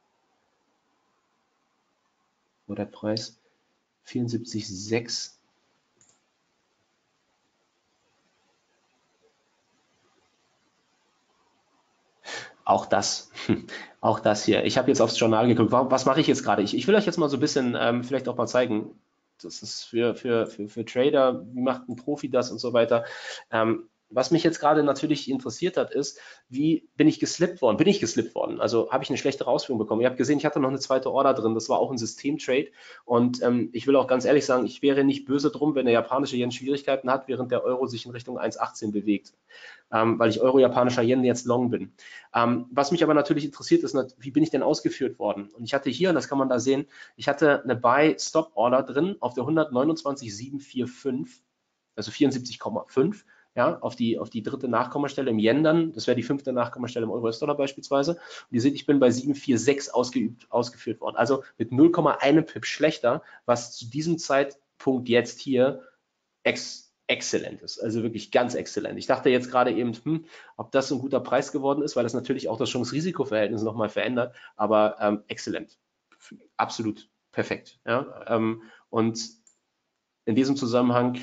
Wo der Preis? vierundsiebzig Komma sechs. Auch das, auch das hier. Ich habe jetzt aufs Journal geguckt. Was mache ich jetzt gerade? Ich, ich will euch jetzt mal so ein bisschen ähm, vielleicht auch mal zeigen. Das ist für, für, für, für Trader, wie macht ein Profi das und so weiter. Ähm, was mich jetzt gerade natürlich interessiert hat, ist, wie bin ich geslippt worden? Bin ich geslippt worden? Also habe ich eine schlechtere Ausführung bekommen? Ihr habt gesehen, ich hatte noch eine zweite Order drin. Das war auch ein Systemtrade. Und ähm, ich will auch ganz ehrlich sagen, ich wäre nicht böse drum, wenn der japanische Yen Schwierigkeiten hat, während der Euro sich in Richtung eins Komma achtzehn bewegt. Ähm, weil ich Euro-japanischer Yen jetzt long bin. Ähm, was mich aber natürlich interessiert ist, wie bin ich denn ausgeführt worden? Und ich hatte hier, und das kann man da sehen, ich hatte eine Buy-Stop-Order drin auf der hundertneunundzwanzig Komma siebenhundertfünfundvierzig, also vierundsiebzig Komma fünf, ja, auf die, auf die dritte Nachkommastelle im Yen dann, das wäre die fünfte Nachkommastelle im Euro-U S-Dollar beispielsweise. Und ihr seht, ich bin bei sieben Komma sechsundvierzig ausgeübt, ausgeführt worden. Also mit null Komma eins Pip schlechter, was zu diesem Zeitpunkt jetzt hier ex exzellent ist, also wirklich ganz exzellent. Ich dachte jetzt gerade eben, hm, ob das so ein guter Preis geworden ist, weil das natürlich auch das Chance-Risiko-Verhältnis nochmal verändert, aber ähm, exzellent, absolut perfekt. Ja? Ähm, und in diesem Zusammenhang,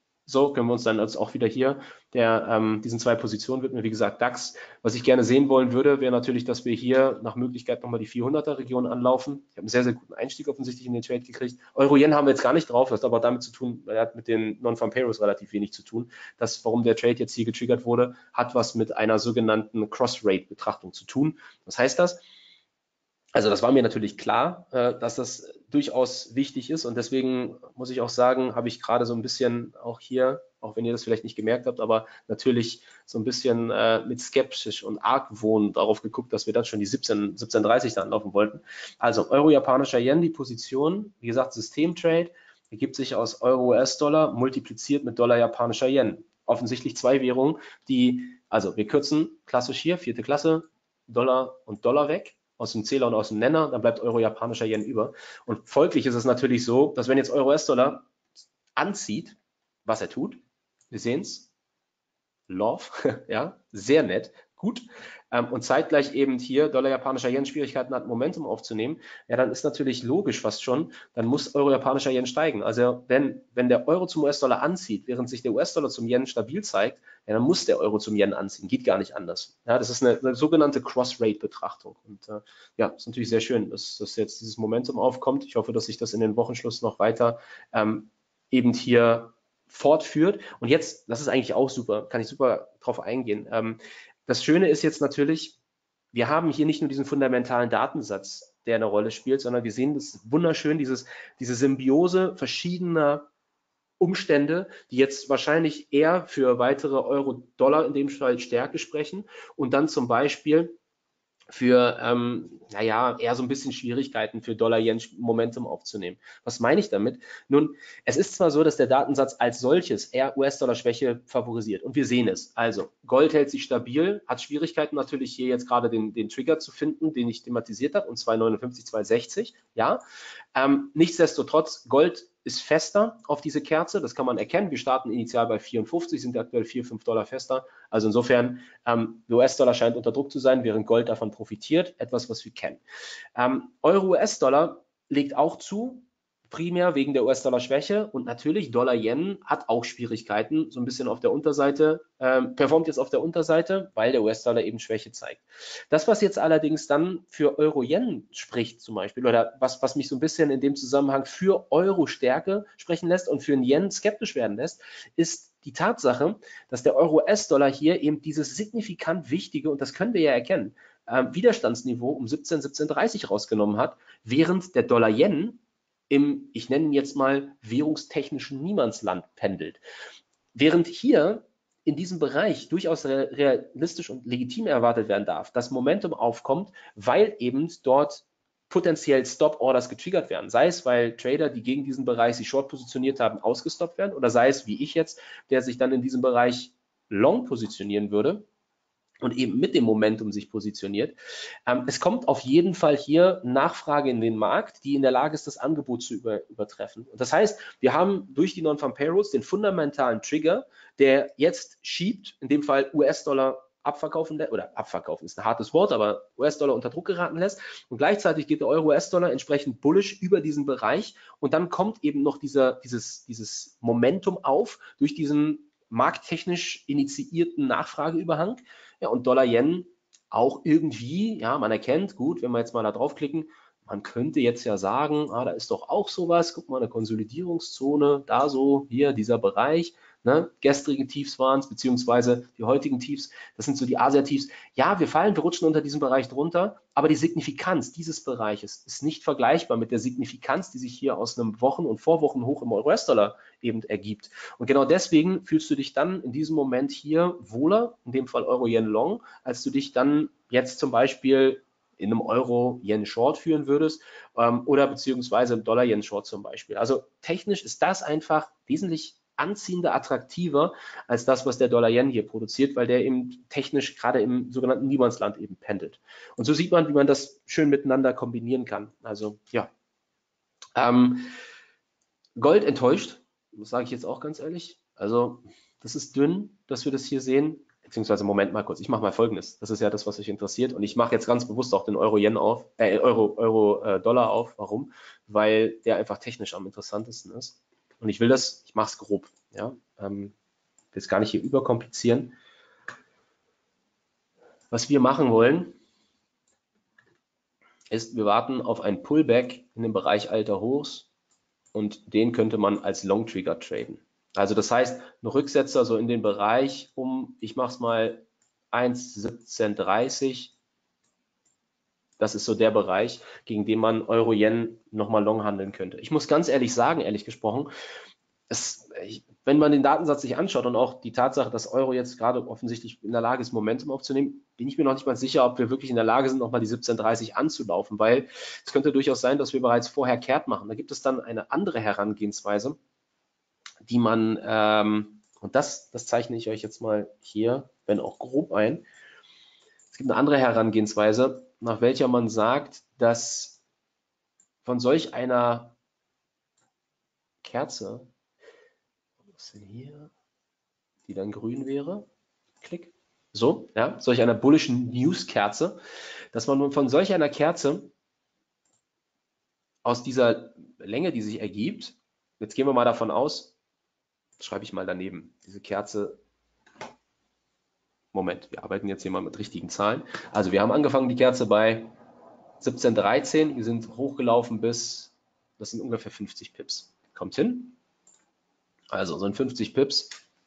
so können wir uns dann jetzt auch wieder hier der, ähm, diesen zwei Positionen widmen. Wie gesagt, DAX. Was ich gerne sehen wollen würde, wäre natürlich, dass wir hier nach Möglichkeit nochmal die vierhunderter-Region anlaufen. Ich habe einen sehr, sehr guten Einstieg offensichtlich in den Trade gekriegt. Euro-Yen haben wir jetzt gar nicht drauf. Das hat aber damit zu tun, er hat mit den Non-Farm Payrolls relativ wenig zu tun. Das, warum der Trade jetzt hier getriggert wurde, hat was mit einer sogenannten Cross-Rate-Betrachtung zu tun. Was heißt das? Also das war mir natürlich klar, äh, dass das durchaus wichtig ist und deswegen muss ich auch sagen, habe ich gerade so ein bisschen auch hier, auch wenn ihr das vielleicht nicht gemerkt habt, aber natürlich so ein bisschen äh, mit skeptisch und Argwohn darauf geguckt, dass wir dann schon die siebzehn, siebzehn dreißig da anlaufen wollten. Also Euro-japanischer Yen, die Position, wie gesagt, Systemtrade, ergibt sich aus Euro-U S-Dollar multipliziert mit Dollar-japanischer Yen. Offensichtlich zwei Währungen, die, also wir kürzen klassisch hier, vierte Klasse, Dollar und Dollar weg. aus dem Zähler und aus dem Nenner, dann bleibt Euro-japanischer Yen über. Und folglich ist es natürlich so, dass wenn jetzt Euro-U S-Dollar anzieht, was er tut, wir sehen es, Love, ja, sehr nett, gut, ähm, und zeitgleich eben hier Dollar-japanischer Yen Schwierigkeiten hat, Momentum aufzunehmen, ja, dann ist natürlich logisch fast schon, dann muss Euro-japanischer Yen steigen. Also wenn, wenn der Euro zum U S-Dollar anzieht, während sich der U S-Dollar zum Yen stabil zeigt, ja, dann muss der Euro zum Yen anziehen, geht gar nicht anders. Ja, das ist eine, eine sogenannte Cross-Rate-Betrachtung. Und äh, ja, ist natürlich sehr schön, dass, dass jetzt dieses Momentum aufkommt. Ich hoffe, dass sich das in den Wochenschluss noch weiter ähm, eben hier fortführt. Und jetzt, das ist eigentlich auch super, kann ich super drauf eingehen. Ähm, das Schöne ist jetzt natürlich, wir haben hier nicht nur diesen fundamentalen Datensatz, der eine Rolle spielt, sondern wir sehen das wunderschön, dieses, diese Symbiose verschiedener Umstände, die jetzt wahrscheinlich eher für weitere Euro-Dollar in dem Fall Stärke sprechen und dann zum Beispiel für, ähm, naja, eher so ein bisschen Schwierigkeiten für Dollar-Yen-Momentum aufzunehmen. Was meine ich damit? Nun, es ist zwar so, dass der Datensatz als solches eher U S-Dollar-Schwäche favorisiert und wir sehen es. Also Gold hält sich stabil, hat Schwierigkeiten natürlich hier jetzt gerade den, den Trigger zu finden, den ich thematisiert habe, und zwei neunundfünfzig, zwei sechzig, ja. Ähm, nichtsdestotrotz, Gold ist fester auf diese Kerze, das kann man erkennen. Wir starten initial bei vierundfünfzig, sind aktuell vier, fünf Dollar fester. Also insofern, ähm, der U S-Dollar scheint unter Druck zu sein, während Gold davon profitiert, etwas, was wir kennen. Ähm, Euro-U S-Dollar legt auch zu, primär wegen der U S-Dollar-Schwäche und natürlich Dollar-Yen hat auch Schwierigkeiten, so ein bisschen auf der Unterseite, ähm, performt jetzt auf der Unterseite, weil der U S-Dollar eben Schwäche zeigt. Das, was jetzt allerdings dann für Euro-Yen spricht zum Beispiel, oder was, was mich so ein bisschen in dem Zusammenhang für Euro-Stärke sprechen lässt und für den Yen skeptisch werden lässt, ist die Tatsache, dass der Euro-U S-Dollar hier eben dieses signifikant wichtige, und das können wir ja erkennen, äh, Widerstandsniveau um siebzehn, siebzehn dreißig rausgenommen hat, während der Dollar-Yen im, ich nenne ihn jetzt mal, währungstechnischen Niemandsland pendelt. Während hier in diesem Bereich durchaus realistisch und legitim erwartet werden darf, dass Momentum aufkommt, weil eben dort potenziell Stop-Orders getriggert werden. Sei es, weil Trader, die gegen diesen Bereich sich short positioniert haben, ausgestoppt werden, oder sei es, wie ich jetzt, der sich dann in diesem Bereich long positionieren würde und eben mit dem Momentum sich positioniert. Ähm, es kommt auf jeden Fall hier Nachfrage in den Markt, die in der Lage ist, das Angebot zu über, übertreffen. Und das heißt, wir haben durch die Non-Farm Payrolls den fundamentalen Trigger, der jetzt schiebt, in dem Fall U S-Dollar abverkaufen, oder abverkaufen ist ein hartes Wort, aber U S-Dollar unter Druck geraten lässt. Und gleichzeitig geht der Euro-U S-Dollar entsprechend bullish über diesen Bereich. Und dann kommt eben noch dieser, dieses, dieses Momentum auf durch diesen markttechnisch initiierten Nachfrageüberhang. Ja, und Dollar-Yen auch irgendwie, ja, man erkennt, gut, wenn wir jetzt mal da draufklicken, man könnte jetzt ja sagen, ah, da ist doch auch sowas, guck mal, eine Konsolidierungszone, da so, hier, dieser Bereich, ne, gestrige Tiefs waren es, beziehungsweise die heutigen Tiefs, das sind so die Asia-Tiefs. Ja, wir fallen, wir rutschen unter diesem Bereich drunter, aber die Signifikanz dieses Bereiches ist nicht vergleichbar mit der Signifikanz, die sich hier aus einem Wochen- und Vorwochenhoch im Euro-U S-Dollar eben ergibt. Und genau deswegen fühlst du dich dann in diesem Moment hier wohler, in dem Fall Euro-Yen-Long, als du dich dann jetzt zum Beispiel in einem Euro-Yen-Short führen würdest ähm, oder beziehungsweise im Dollar-Yen-Short zum Beispiel. Also technisch ist das einfach wesentlich anziehender, attraktiver als das, was der Dollar-Yen hier produziert, weil der eben technisch gerade im sogenannten Niemandsland eben pendelt. Und so sieht man, wie man das schön miteinander kombinieren kann. Also ja. Ähm, Gold enttäuscht, das sage ich jetzt auch ganz ehrlich. Also das ist dünn, dass wir das hier sehen. Beziehungsweise, Moment mal kurz, ich mache mal Folgendes. Das ist ja das, was euch interessiert. Und ich mache jetzt ganz bewusst auch den Euro-Yen auf, äh, Euro, Euro äh, Dollar auf. Warum? Weil der einfach technisch am interessantesten ist. Und ich will das, ich mache es grob. Ja? Ähm, will es gar nicht hier überkomplizieren. Was wir machen wollen, ist, wir warten auf ein Pullback in dem Bereich alter Hochs und den könnte man als Long Trigger traden. Also das heißt, ein Rücksetzer so in den Bereich um, ich mache es mal eins siebzehn dreißig, das ist so der Bereich, gegen den man Euro-Yen nochmal long handeln könnte. Ich muss ganz ehrlich sagen, ehrlich gesprochen, es, wenn man den Datensatz sich anschaut und auch die Tatsache, dass Euro jetzt gerade offensichtlich in der Lage ist, Momentum aufzunehmen, bin ich mir noch nicht mal sicher, ob wir wirklich in der Lage sind, nochmal die siebzehn dreißig anzulaufen, weil es könnte durchaus sein, dass wir bereits vorher kehrt machen. Da gibt es dann eine andere Herangehensweise, die man, ähm, und das, das zeichne ich euch jetzt mal hier, wenn auch grob ein, Es gibt eine andere Herangehensweise, nach welcher man sagt, dass von solch einer Kerze, was ist denn hier, die dann grün wäre, klick, so, ja, solch einer bullischen News-Kerze, dass man nun von solch einer Kerze aus dieser Länge, die sich ergibt, jetzt gehen wir mal davon aus, das schreibe ich mal daneben, diese Kerze, Moment, wir arbeiten jetzt hier mal mit richtigen Zahlen. Also wir haben angefangen, die Kerze bei siebzehn Komma dreizehn, wir sind hochgelaufen bis, das sind ungefähr fünfzig Pips. Kommt hin. Also so ein fünfzig Pips.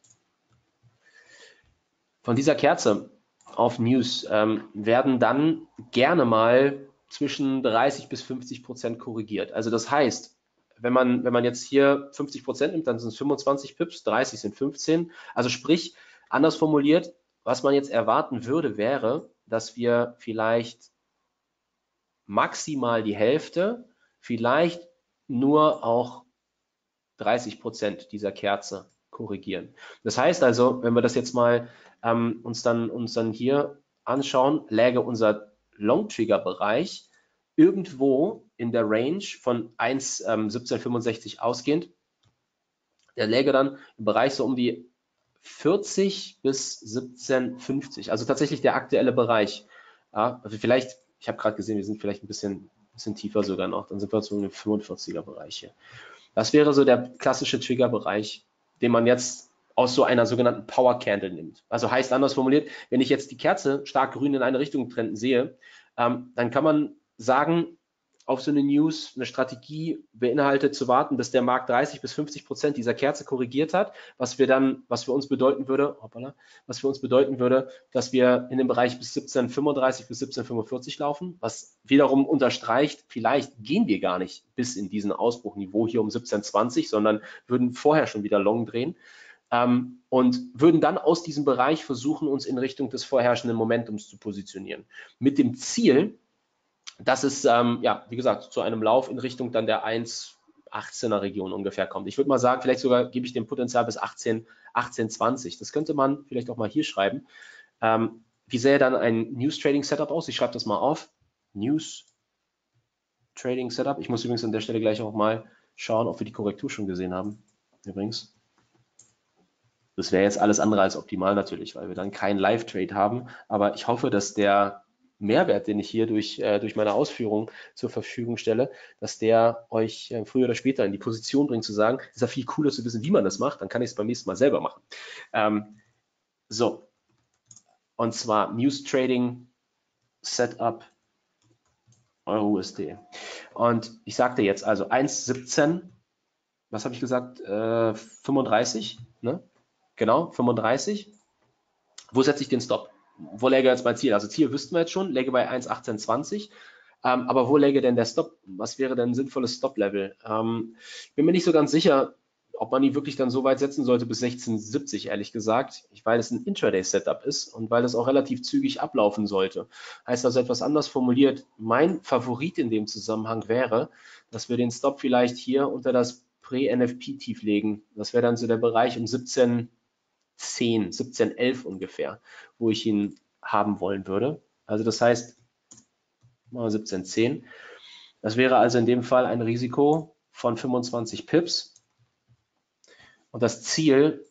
Von dieser Kerze auf News ähm, werden dann gerne mal zwischen dreißig bis fünfzig Prozent korrigiert. Also das heißt, wenn man, wenn man jetzt hier fünfzig Prozent nimmt, dann sind es fünfundzwanzig Pips, dreißig sind fünfzehn. Also sprich, anders formuliert, was man jetzt erwarten würde, wäre, dass wir vielleicht maximal die Hälfte, vielleicht nur auch dreißig Prozent dieser Kerze korrigieren. Das heißt also, wenn wir das jetzt mal ähm, uns, dann, uns dann hier anschauen, läge unser Long-Trigger-Bereich irgendwo in der Range von eins Komma siebzehn fünfundsechzig ausgehend. Der läge dann im Bereich so um die vierzig bis siebzehn fünfzig, also tatsächlich der aktuelle Bereich. Ja, also vielleicht, ich habe gerade gesehen, wir sind vielleicht ein bisschen, bisschen tiefer sogar noch, dann sind wir so im fünfundvierziger Bereich hier. Das wäre so der klassische Triggerbereich, den man jetzt aus so einer sogenannten Power Candle nimmt. Also heißt anders formuliert, wenn ich jetzt die Kerze stark grün in eine Richtung trenden sehe, ähm, dann kann man sagen, auf so eine News, eine Strategie beinhaltet zu warten, bis der Markt dreißig bis fünfzig Prozent dieser Kerze korrigiert hat, was wir dann, was für uns bedeuten würde, hoppala, was für uns bedeuten würde, dass wir in dem Bereich bis siebzehn fünfunddreißig bis siebzehn fünfundvierzig laufen, was wiederum unterstreicht, vielleicht gehen wir gar nicht bis in diesen Ausbruchniveau hier um siebzehn zwanzig, sondern würden vorher schon wieder long drehen ähm, und würden dann aus diesem Bereich versuchen, uns in Richtung des vorherrschenden Momentums zu positionieren. Mit dem Ziel, dass es, ähm, ja, wie gesagt, zu einem Lauf in Richtung dann der eins Komma achtzehner Region ungefähr kommt. Ich würde mal sagen, vielleicht sogar gebe ich dem Potenzial bis achtzehn, achtzehn zwanzig. Das könnte man vielleicht auch mal hier schreiben. Ähm, wie sähe dann ein News Trading Setup aus? Ich schreibe das mal auf. News Trading Setup. Ich muss übrigens an der Stelle gleich auch mal schauen, ob wir die Korrektur schon gesehen haben. Übrigens. Das wäre jetzt alles andere als optimal natürlich, weil wir dann keinen Live-Trade haben. Aber ich hoffe, dass der Mehrwert, den ich hier durch, äh, durch meine Ausführungen zur Verfügung stelle, dass der euch äh, früher oder später in die Position bringt zu sagen, es ist ja viel cooler zu wissen, wie man das macht, dann kann ich es beim nächsten Mal selber machen. Ähm, so, und zwar News Trading Setup Euro U S D. Und ich sagte jetzt also eins Komma siebzehn, was habe ich gesagt, äh, fünfunddreißig, ne? Genau, fünfunddreißig. Wo setze ich den Stop? Wo läge jetzt mein Ziel? Also Ziel wüssten wir jetzt schon, läge bei eins Komma achtzehn zwanzig. Ähm, aber wo läge denn der Stop? Was wäre denn ein sinnvolles Stop-Level? Ähm, bin mir nicht so ganz sicher, ob man die wirklich dann so weit setzen sollte bis sechzehn siebzig, ehrlich gesagt, weil es ein Intraday-Setup ist und weil es auch relativ zügig ablaufen sollte. Heißt also etwas anders formuliert, mein Favorit in dem Zusammenhang wäre, dass wir den Stop vielleicht hier unter das Prä-N F P-Tief legen. Das wäre dann so der Bereich um siebzehn zehn, siebzehn elf ungefähr, wo ich ihn haben wollen würde. Also das heißt, mal siebzehn zehn. Das wäre also in dem Fall ein Risiko von fünfundzwanzig Pips. Und das Ziel,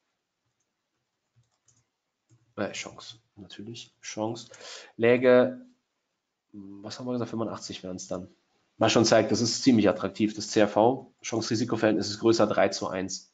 äh, Chance, natürlich, Chance, läge, was haben wir gesagt, fünfundachtzig wären es dann. Was schon zeigt, das ist ziemlich attraktiv, das C R V, Chance-Risiko-Verhältnis ist größer, drei zu eins.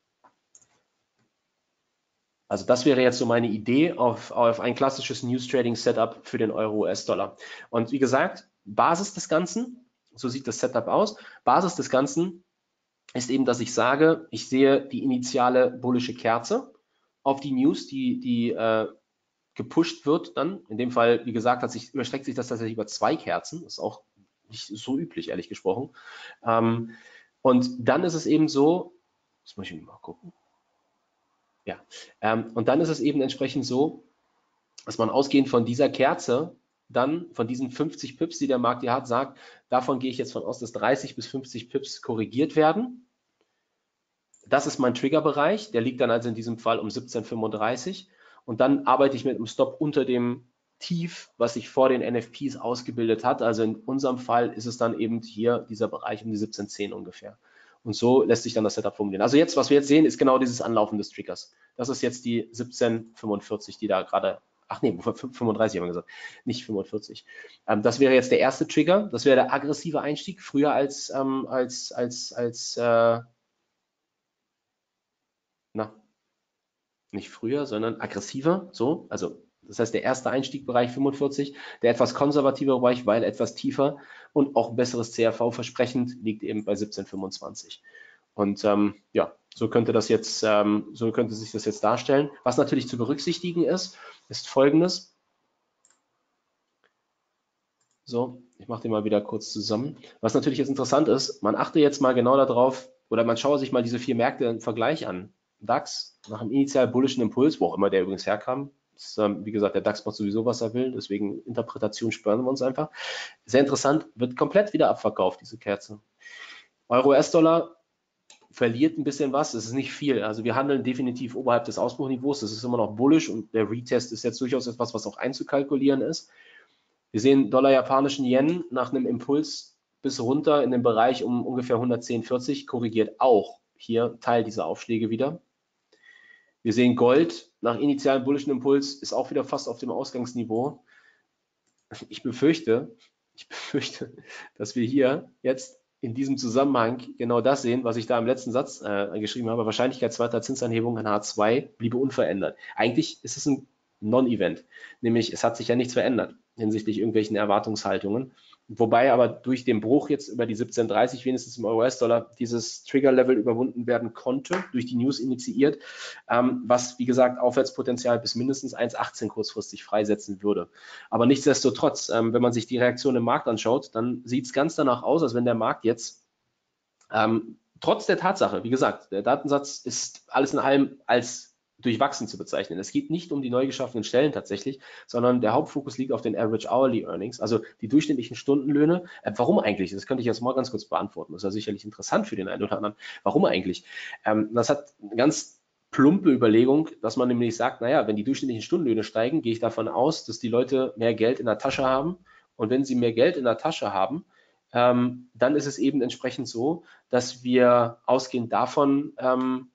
Also das wäre jetzt so meine Idee auf, auf ein klassisches News Trading Setup für den Euro U S Dollar. Und wie gesagt, Basis des Ganzen, so sieht das Setup aus, Basis des Ganzen ist eben, dass ich sage, ich sehe die initiale bullische Kerze auf die News, die, die äh, gepusht wird dann. In dem Fall, wie gesagt, hat sich, überstreckt sich das tatsächlich über zwei Kerzen. Das ist auch nicht so üblich, ehrlich gesprochen. Ähm, und dann ist es eben so, das muss ich mal gucken. Ja, ähm, und dann ist es eben entsprechend so, dass man ausgehend von dieser Kerze dann von diesen fünfzig Pips, die der Markt hier hat, sagt, davon gehe ich jetzt von aus, dass dreißig bis fünfzig Pips korrigiert werden. Das ist mein Triggerbereich, der liegt dann also in diesem Fall um siebzehn fünfunddreißig und dann arbeite ich mit einem Stop unter dem Tief, was sich vor den N F Ps ausgebildet hat. Also in unserem Fall ist es dann eben hier dieser Bereich um die siebzehn zehn ungefähr. Und so lässt sich dann das Setup formulieren. Also jetzt, was wir jetzt sehen, ist genau dieses Anlaufen des Triggers. Das ist jetzt die siebzehn fünfundvierzig, die da gerade, ach nee, fünfunddreißig haben wir gesagt, nicht fünfundvierzig. Ähm, das wäre jetzt der erste Trigger. Das wäre der aggressive Einstieg, früher als, ähm, als, als, als, äh, na, nicht früher, sondern aggressiver, so, also das heißt der erste Einstiegbereich fünfundvierzig, der etwas konservative Bereich, weil etwas tiefer und auch ein besseres C R V versprechend liegt eben bei siebzehn fünfundzwanzig. Und ähm, ja, so könnte das jetzt, ähm, so könnte sich das jetzt darstellen. Was natürlich zu berücksichtigen ist, ist Folgendes. So, ich mache den mal wieder kurz zusammen. Was natürlich jetzt interessant ist, man achte jetzt mal genau darauf, oder man schaue sich mal diese vier Märkte im Vergleich an. DAX nach einem initial bullischen Impuls, wo auch immer der übrigens herkam. Ist, ähm, wie gesagt, der DAX macht sowieso, was er will, deswegen Interpretation spüren wir uns einfach. Sehr interessant, wird komplett wieder abverkauft, diese Kerze. Euro-U S-Dollar verliert ein bisschen was, es ist nicht viel. Also wir handeln definitiv oberhalb des Ausbruchniveaus, das ist immer noch bullish und der Retest ist jetzt durchaus etwas, was auch einzukalkulieren ist. Wir sehen Dollar-japanischen Yen nach einem Impuls bis runter in den Bereich um ungefähr hundertzehn vierzig, korrigiert auch hier Teil dieser Aufschläge wieder. Wir sehen Gold nach initialem bullischen Impuls ist auch wieder fast auf dem Ausgangsniveau. Ich befürchte, ich befürchte, dass wir hier jetzt in diesem Zusammenhang genau das sehen, was ich da im letzten Satz äh, geschrieben habe. Wahrscheinlichkeit zweiter Zinsanhebung an H zwei bliebe unverändert. Eigentlich ist es ein Non-Event, nämlich es hat sich ja nichts verändert hinsichtlich irgendwelchen Erwartungshaltungen. Wobei aber durch den Bruch jetzt über die siebzehn dreißig wenigstens im Euro-U S-Dollar dieses Trigger-Level überwunden werden konnte, durch die News initiiert, ähm, was wie gesagt Aufwärtspotenzial bis mindestens eins achtzehn kurzfristig freisetzen würde. Aber nichtsdestotrotz, ähm, wenn man sich die Reaktion im Markt anschaut, dann sieht es ganz danach aus, als wenn der Markt jetzt ähm, trotz der Tatsache, wie gesagt, der Datensatz ist alles in allem als durchwachsen zu bezeichnen. Es geht nicht um die neu geschaffenen Stellen tatsächlich, sondern der Hauptfokus liegt auf den Average Hourly Earnings, also die durchschnittlichen Stundenlöhne. Äh, warum eigentlich? Das könnte ich jetzt mal ganz kurz beantworten. Das ist ja sicherlich interessant für den einen oder anderen. Warum eigentlich? Ähm, das hat eine ganz plumpe Überlegung, dass man nämlich sagt, naja, wenn die durchschnittlichen Stundenlöhne steigen, gehe ich davon aus, dass die Leute mehr Geld in der Tasche haben. Und wenn sie mehr Geld in der Tasche haben, ähm, dann ist es eben entsprechend so, dass wir ausgehend davon ähm,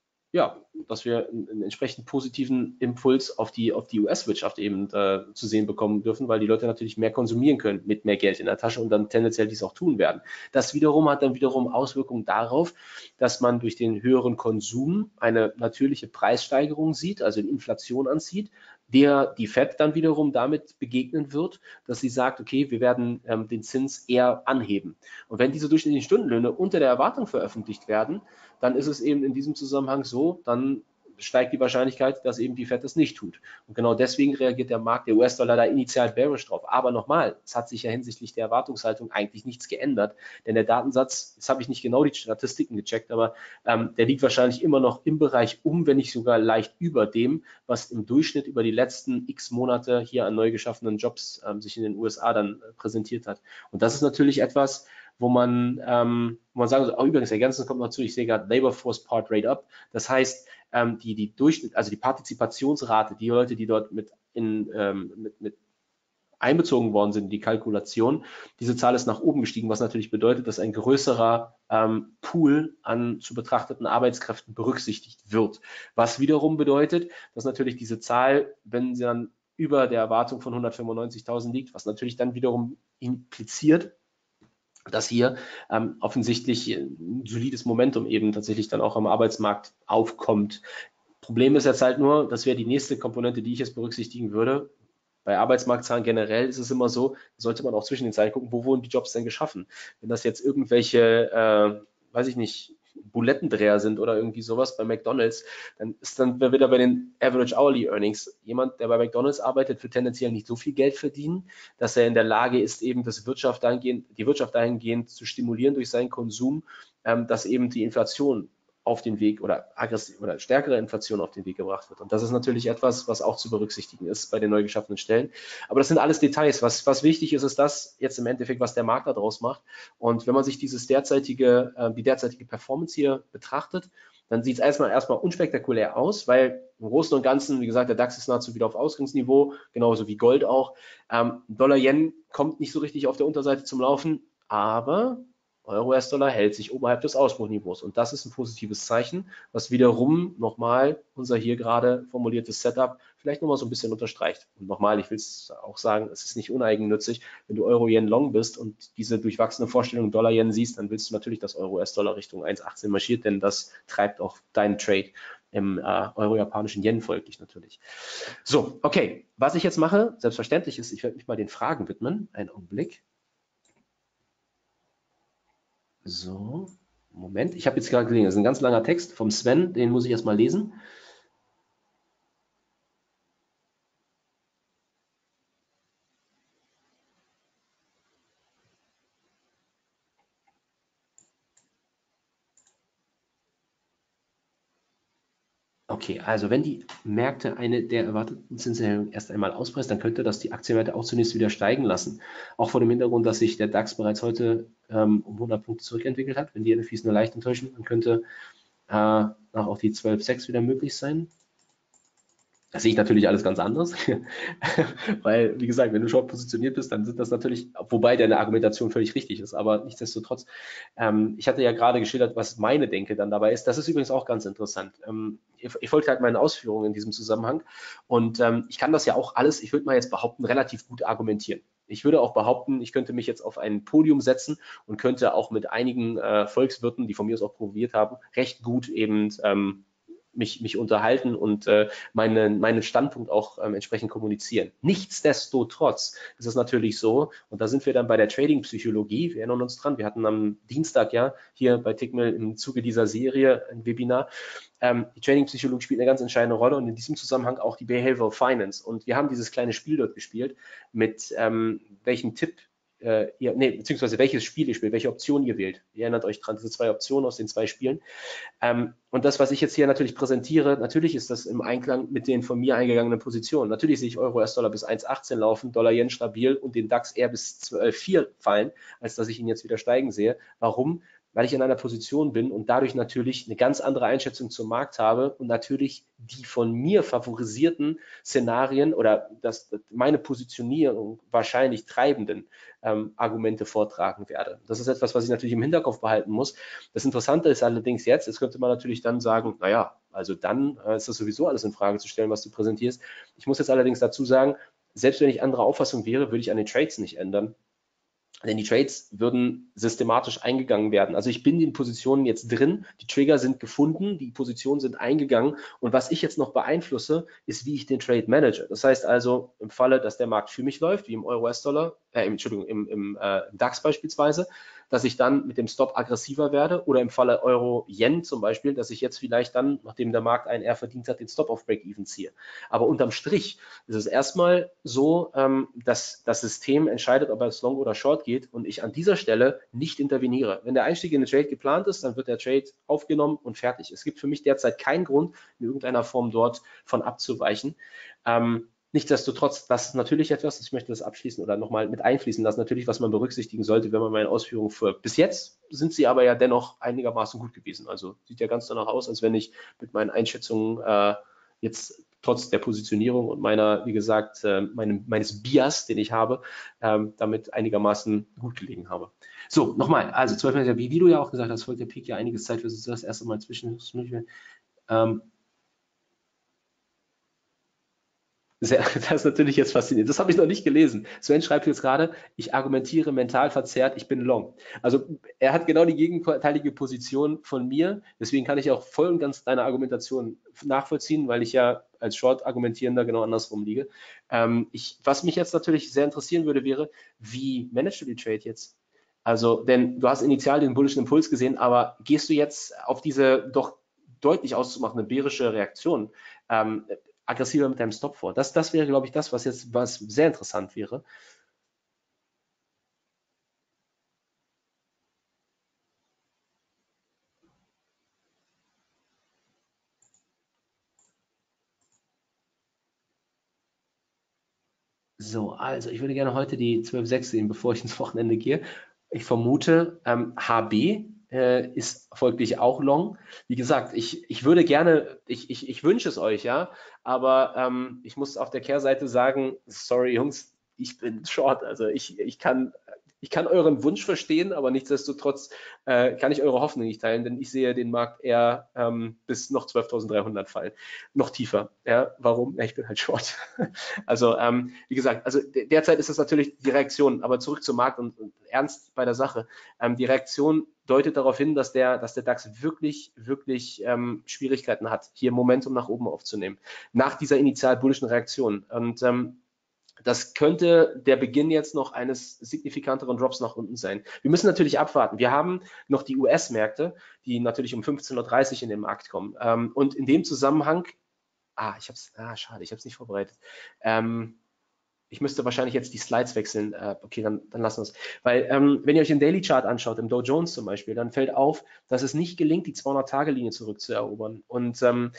ja, dass wir einen entsprechend positiven Impuls auf die, auf die U S-Wirtschaft eben äh, zu sehen bekommen dürfen, weil die Leute natürlich mehr konsumieren können mit mehr Geld in der Tasche und dann tendenziell dies auch tun werden. Das wiederum hat dann wiederum Auswirkungen darauf, dass man durch den höheren Konsum eine natürliche Preissteigerung sieht, also eine Inflation anzieht, der die Fed dann wiederum damit begegnen wird, dass sie sagt, okay, wir werden ähm, den Zins eher anheben. Und wenn diese durchschnittlichen Stundenlöhne unter der Erwartung veröffentlicht werden, dann ist es eben in diesem Zusammenhang so, dann steigt die Wahrscheinlichkeit, dass eben die Fed das nicht tut. Und genau deswegen reagiert der Markt, der U S-Dollar da initial bearish drauf. Aber nochmal, es hat sich ja hinsichtlich der Erwartungshaltung eigentlich nichts geändert, denn der Datensatz, jetzt habe ich nicht genau die Statistiken gecheckt, aber ähm, der liegt wahrscheinlich immer noch im Bereich um, wenn nicht sogar leicht über dem, was im Durchschnitt über die letzten x Monate hier an neu geschaffenen Jobs ähm, sich in den U S A dann äh, präsentiert hat. Und das ist natürlich etwas, wo man, ähm, wo man sagen soll, oh, übrigens, ergänzend kommt noch zu, ich sehe gerade Labor Force Part Rate Up. Das heißt, ähm, die, die Durchschnitt, also die Partizipationsrate, die Leute, die dort mit, in, ähm, mit, mit einbezogen worden sind, die Kalkulation, diese Zahl ist nach oben gestiegen, was natürlich bedeutet, dass ein größerer ähm, Pool an zu betrachteten Arbeitskräften berücksichtigt wird. Was wiederum bedeutet, dass natürlich diese Zahl, wenn sie dann über der Erwartung von hundertfünfundneunzigtausend liegt, was natürlich dann wiederum impliziert, dass hier ähm, offensichtlich ein solides Momentum eben tatsächlich dann auch am Arbeitsmarkt aufkommt. Problem ist jetzt halt nur, das wäre die nächste Komponente, die ich jetzt berücksichtigen würde. Bei Arbeitsmarktzahlen generell ist es immer so, sollte man auch zwischen den Zeilen gucken, wo wurden die Jobs denn geschaffen? Wenn das jetzt irgendwelche, äh, weiß ich nicht, Bulettendreher sind oder irgendwie sowas bei McDonalds, dann ist dann wieder bei den Average Hourly Earnings. Jemand, der bei McDonalds arbeitet, wird tendenziell nicht so viel Geld verdienen, dass er in der Lage ist, eben das Wirtschaft dahingehend, die Wirtschaft dahingehend zu stimulieren durch seinen Konsum, ähm, dass eben die Inflation auf den Weg oder aggressiv oder stärkere Inflation auf den Weg gebracht wird. Und das ist natürlich etwas, was auch zu berücksichtigen ist bei den neu geschaffenen Stellen. Aber das sind alles Details. Was, was wichtig ist, ist das jetzt im Endeffekt, was der Markt daraus macht. Und wenn man sich dieses derzeitige, äh, die derzeitige Performance hier betrachtet, dann sieht es erstmal erstmal unspektakulär aus, weil im Großen und Ganzen, wie gesagt, der DAX ist nahezu wieder auf Ausgangsniveau, genauso wie Gold auch. Ähm, Dollar-Yen kommt nicht so richtig auf der Unterseite zum Laufen, aber Euro-U S-Dollar hält sich oberhalb des Ausbruchniveaus. Und das ist ein positives Zeichen, was wiederum nochmal unser hier gerade formuliertes Setup vielleicht nochmal so ein bisschen unterstreicht. Und nochmal, ich will es auch sagen, es ist nicht uneigennützig, wenn du Euro-Yen-Long bist und diese durchwachsene Vorstellung Dollar-Yen siehst, dann willst du natürlich, dass Euro-U S-Dollar Richtung eins Komma achtzehn marschiert, denn das treibt auch deinen Trade im äh, euro-japanischen Yen folglich natürlich. So, okay, was ich jetzt mache, selbstverständlich ist, ich werde mich mal den Fragen widmen. Einen Augenblick. So, Moment, ich habe jetzt gerade gesehen, das ist ein ganz langer Text vom Sven, den muss ich erstmal lesen. Okay, also wenn die Märkte eine der erwarteten Zinserhöhungen erst einmal auspreist, dann könnte das die Aktienwerte auch zunächst wieder steigen lassen. Auch vor dem Hintergrund, dass sich der DAX bereits heute ähm, um hundert Punkte zurückentwickelt hat. Wenn die N F Is nur leicht enttäuschen, dann könnte äh, auch die zwölf Komma sechs wieder möglich sein. Das sehe ich natürlich alles ganz anders, weil, wie gesagt, wenn du short positioniert bist, dann sind das natürlich, wobei deine Argumentation völlig richtig ist, aber nichtsdestotrotz, ähm, ich hatte ja gerade geschildert, was meine Denke dann dabei ist. Das ist übrigens auch ganz interessant. Ähm, ich, ich folge halt meinen Ausführungen in diesem Zusammenhang und ähm, ich kann das ja auch alles, ich würde mal jetzt behaupten, relativ gut argumentieren. Ich würde auch behaupten, ich könnte mich jetzt auf ein Podium setzen und könnte auch mit einigen äh, Volkswirten, die von mir aus auch promoviert haben, recht gut eben ähm, mich, mich unterhalten und äh, meine, meinen Standpunkt auch ähm, entsprechend kommunizieren. Nichtsdestotrotz ist es natürlich so, und da sind wir dann bei der Trading-Psychologie, wir erinnern uns dran, wir hatten am Dienstag ja hier bei Tickmill im Zuge dieser Serie ein Webinar, ähm, die Trading-Psychologie spielt eine ganz entscheidende Rolle und in diesem Zusammenhang auch die Behavioral Finance. Und wir haben dieses kleine Spiel dort gespielt, mit ähm, welchem Tipp äh, ihr, nee, beziehungsweise welches Spiel ihr spielt, welche Option ihr wählt. Ihr erinnert euch dran, diese zwei Optionen aus den zwei Spielen. Ähm, und das, was ich jetzt hier natürlich präsentiere, natürlich ist das im Einklang mit den von mir eingegangenen Positionen. Natürlich sehe ich Euro U S-Dollar bis eins Komma achtzehn laufen, Dollar-Yen stabil und den DAX eher bis zwölf Komma vier fallen, als dass ich ihn jetzt wieder steigen sehe. Warum? Weil ich in einer Position bin und dadurch natürlich eine ganz andere Einschätzung zum Markt habe und natürlich die von mir favorisierten Szenarien oder das, meine Positionierung wahrscheinlich treibenden ähm, Argumente vortragen werde. Das ist etwas, was ich natürlich im Hinterkopf behalten muss. Das Interessante ist allerdings jetzt, jetzt könnte man natürlich dann sagen, naja, also dann äh, ist das sowieso alles in Frage zu stellen, was du präsentierst. Ich muss jetzt allerdings dazu sagen, selbst wenn ich anderer Auffassung wäre, würde ich an den Trades nicht ändern. Denn die Trades würden systematisch eingegangen werden. Also ich bin in den Positionen jetzt drin, die Trigger sind gefunden, die Positionen sind eingegangen und was ich jetzt noch beeinflusse, ist, wie ich den Trade manage. Das heißt also, im Falle, dass der Markt für mich läuft, wie im Euro-U S-Dollar, äh, Entschuldigung, im, im, äh, im DAX beispielsweise, dass ich dann mit dem Stop aggressiver werde oder im Falle Euro-Yen zum Beispiel, dass ich jetzt vielleicht dann, nachdem der Markt einen eher verdient hat, den Stop auf Break-Even ziehe. Aber unterm Strich ist es erstmal so, ähm, dass das System entscheidet, ob es Long oder Short geht und ich an dieser Stelle nicht interveniere. Wenn der Einstieg in den Trade geplant ist, dann wird der Trade aufgenommen und fertig. Es gibt für mich derzeit keinen Grund, in irgendeiner Form dort von abzuweichen. Ähm, Nichtsdestotrotz, das ist natürlich etwas, ich möchte das abschließen oder nochmal mit einfließen lassen, natürlich, was man berücksichtigen sollte, wenn man meine Ausführungen folgt. Bis jetzt sind sie aber ja dennoch einigermaßen gut gewesen. Also sieht ja ganz danach aus, als wenn ich mit meinen Einschätzungen äh, jetzt trotz der Positionierung und meiner, wie gesagt, äh, meinem, meines Bias, den ich habe, ähm, damit einigermaßen gut gelegen habe. So, nochmal, also zwölf Meter, wie, wie du ja auch gesagt hast, folgt der Peak ja einiges Zeit, für das erste Mal zwischen ähm, Sehr, das ist natürlich jetzt faszinierend. Das habe ich noch nicht gelesen. Sven schreibt jetzt gerade, ich argumentiere mental verzerrt, ich bin long. Also er hat genau die gegenteilige Position von mir. Deswegen kann ich auch voll und ganz deine Argumentation nachvollziehen, weil ich ja als Short-Argumentierender genau andersrum liege. Ähm, ich, was mich jetzt natürlich sehr interessieren würde, wäre, wie managst du die Trade jetzt? Also, denn du hast initial den bullischen Impuls gesehen, aber gehst du jetzt auf diese doch deutlich auszumachende bärische Reaktion ähm, aggressiver mit deinem Stop vor? Das, das wäre, glaube ich, das, was jetzt was sehr interessant wäre. So, also ich würde gerne heute die zwölf Komma sechs sehen, bevor ich ins Wochenende gehe. Ich vermute, ähm, H B äh, ist folglich auch long. Wie gesagt, ich, ich würde gerne, ich, ich, ich wünsche es euch, ja, aber ähm, ich muss auf der Kehrseite sagen, sorry Jungs, ich bin short. Also ich, ich kann, ich kann euren Wunsch verstehen, aber nichtsdestotrotz äh, kann ich eure Hoffnung nicht teilen, denn ich sehe den Markt eher ähm, bis noch zwölftausenddreihundert fallen, noch tiefer. Ja, warum? Ja, ich bin halt short. Also ähm, wie gesagt, also derzeit ist es natürlich die Reaktion, aber zurück zum Markt und, und ernst bei der Sache. Ähm, die Reaktion deutet darauf hin, dass der, dass der DAX wirklich, wirklich ähm, Schwierigkeiten hat, hier Momentum nach oben aufzunehmen, nach dieser initial bullischen Reaktion. Und ähm, das könnte der Beginn jetzt noch eines signifikanteren Drops nach unten sein. Wir müssen natürlich abwarten. Wir haben noch die U S-Märkte, die natürlich um fünfzehn Uhr dreißig in den Markt kommen. Ähm, und in dem Zusammenhang, ah, ich habe es, ah, schade, ich habe es nicht vorbereitet. Ähm, ich müsste wahrscheinlich jetzt die Slides wechseln. Äh, okay, dann, dann lassen wir es. Weil, ähm, wenn ihr euch den Daily Chart anschaut, im Dow Jones zum Beispiel, dann fällt auf, dass es nicht gelingt, die zweihundert-Tage-Linie zurückzuerobern. Und ähm,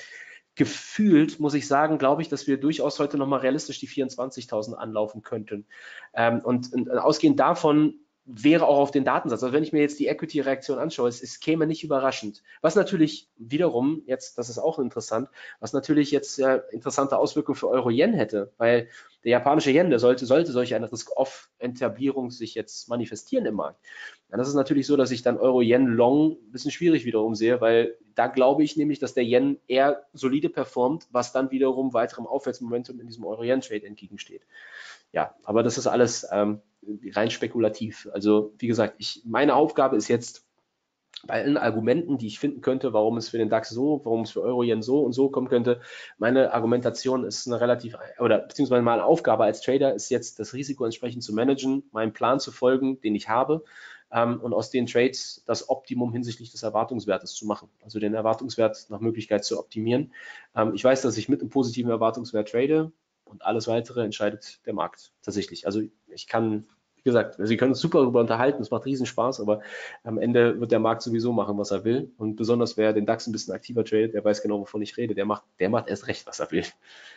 gefühlt, muss ich sagen, glaube ich, dass wir durchaus heute nochmal realistisch die vierundzwanzigtausend anlaufen könnten. Ähm, und, und ausgehend davon wäre auch auf den Datensatz, also wenn ich mir jetzt die Equity-Reaktion anschaue, es, es käme nicht überraschend. Was natürlich wiederum, jetzt, das ist auch interessant, was natürlich jetzt äh, interessante Auswirkungen für Euro-Yen hätte, weil der japanische Yen, der sollte, sollte solch eine Risk-Off-Etablierung sich jetzt manifestieren im Markt. Ja, das ist natürlich so, dass ich dann Euro-Yen-Long ein bisschen schwierig wiederum sehe, weil da glaube ich nämlich, dass der Yen eher solide performt, was dann wiederum weiterem Aufwärtsmomentum in diesem Euro-Yen-Trade entgegensteht. Ja, aber das ist alles ähm, rein spekulativ. Also wie gesagt, ich, meine Aufgabe ist jetzt bei allen Argumenten, die ich finden könnte, warum es für den DAX so, warum es für Euro-Yen so und so kommen könnte, meine Argumentation ist eine relativ, oder beziehungsweise meine Aufgabe als Trader ist jetzt, das Risiko entsprechend zu managen, meinem Plan zu folgen, den ich habe, ähm, und aus den Trades das Optimum hinsichtlich des Erwartungswertes zu machen, also den Erwartungswert nach Möglichkeit zu optimieren. Ähm, ich weiß, dass ich mit einem positiven Erwartungswert trade und alles weitere entscheidet der Markt tatsächlich. Also ich kann, wie gesagt, Sie können uns super darüber unterhalten, es macht riesen Spaß, aber am Ende wird der Markt sowieso machen, was er will. Und besonders wer den DAX ein bisschen aktiver tradet, der weiß genau, wovon ich rede. Der macht, der macht erst recht, was er will.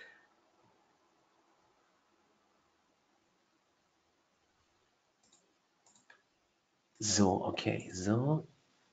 So, okay, so.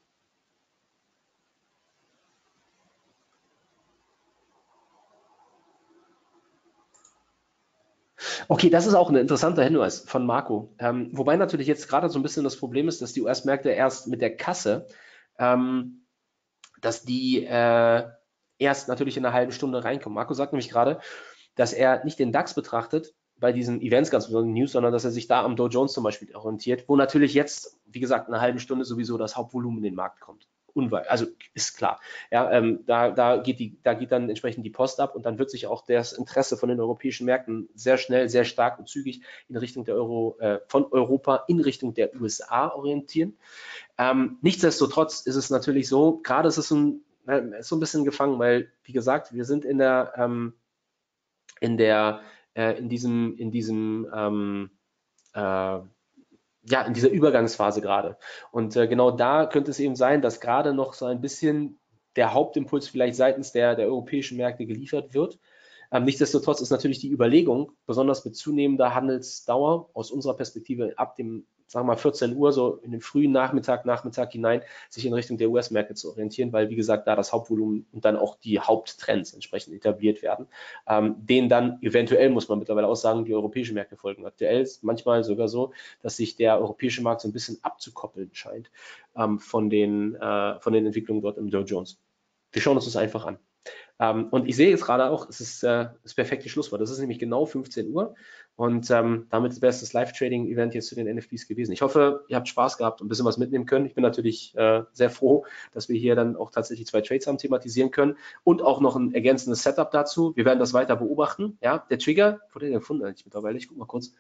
Okay, das ist auch ein interessanter Hinweis von Marco. Ähm, wobei natürlich jetzt gerade so ein bisschen das Problem ist, dass die U S-Märkte erst mit der Kasse, ähm, dass die äh, erst natürlich in einer halben Stunde reinkommen. Marco sagt nämlich gerade, dass er nicht den DAX betrachtet bei diesen Events, ganz besonders News, sondern dass er sich da am Dow Jones zum Beispiel orientiert, wo natürlich jetzt, wie gesagt, in einer halben Stunde sowieso das Hauptvolumen in den Markt kommt. Unweit, also ist klar. Ja, ähm, da, da, geht die, da geht dann entsprechend die Post ab und dann wird sich auch das Interesse von den europäischen Märkten sehr schnell, sehr stark und zügig in Richtung der Euro, äh, von Europa in Richtung der U S A orientieren. Ähm, nichtsdestotrotz ist es natürlich so, gerade ist es ein, äh, ist so ein bisschen gefangen, weil, wie gesagt, wir sind in der, ähm, in der, äh, in diesem, in diesem, ähm, äh, ja, in dieser Übergangsphase gerade. Und äh, genau da könnte es eben sein, dass gerade noch so ein bisschen der Hauptimpuls vielleicht seitens der, der europäischen Märkte geliefert wird. Ähm, nichtsdestotrotz ist natürlich die Überlegung, besonders mit zunehmender Handelsdauer aus unserer Perspektive ab dem, sagen wir mal, vierzehn Uhr, so in den frühen Nachmittag, Nachmittag hinein, sich in Richtung der U S-Märkte zu orientieren, weil, wie gesagt, da das Hauptvolumen und dann auch die Haupttrends entsprechend etabliert werden, ähm, denen dann eventuell, muss man mittlerweile auch sagen, die europäischen Märkte folgen. Aktuell ist manchmal sogar so, dass sich der europäische Markt so ein bisschen abzukoppeln scheint ähm, von, den, äh, von den Entwicklungen dort im Dow Jones. Wir schauen uns das einfach an. Ähm, und ich sehe jetzt gerade auch, es ist äh, das perfekte Schlusswort. Das ist nämlich genau fünfzehn Uhr und ähm, damit wäre es das Live-Trading-Event jetzt zu den N F Ts gewesen. Ich hoffe, ihr habt Spaß gehabt und ein bisschen was mitnehmen können. Ich bin natürlich äh, sehr froh, dass wir hier dann auch tatsächlich zwei Trades haben thematisieren können und auch noch ein ergänzendes Setup dazu. Wir werden das weiter beobachten. Ja, der Trigger, wurde der gefunden eigentlich mittlerweile? Ich gucke mal kurz.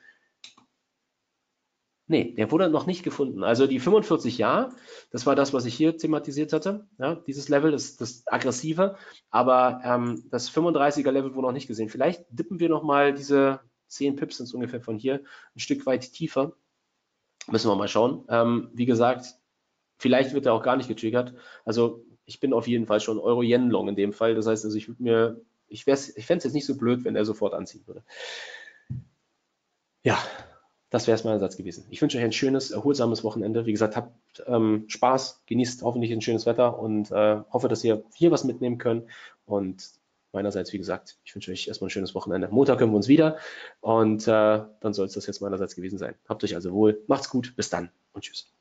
Nee, der wurde noch nicht gefunden. Also die fünfundvierzig ja, das war das, was ich hier thematisiert hatte. Ja, dieses Level ist das aggressive, aber ähm, das fünfunddreißiger Level wurde noch nicht gesehen. Vielleicht dippen wir nochmal diese zehn Pips sind ungefähr von hier ein Stück weit tiefer. Müssen wir mal schauen. Ähm, wie gesagt, vielleicht wird er auch gar nicht getriggert. Also ich bin auf jeden Fall schon Euro-Yen-Long in dem Fall. Das heißt, also ich würde mir, ich, ich fände es jetzt nicht so blöd, wenn er sofort anziehen würde. Ja, das wäre es meinerseits gewesen. Ich wünsche euch ein schönes, erholsames Wochenende. Wie gesagt, habt ähm, Spaß, genießt hoffentlich ein schönes Wetter und äh, hoffe, dass ihr hier was mitnehmen könnt. Und meinerseits, wie gesagt, ich wünsche euch erstmal ein schönes Wochenende. Montag hören wir uns wieder und äh, dann soll es das jetzt meinerseits gewesen sein. Habt euch also wohl, macht's gut, bis dann und tschüss.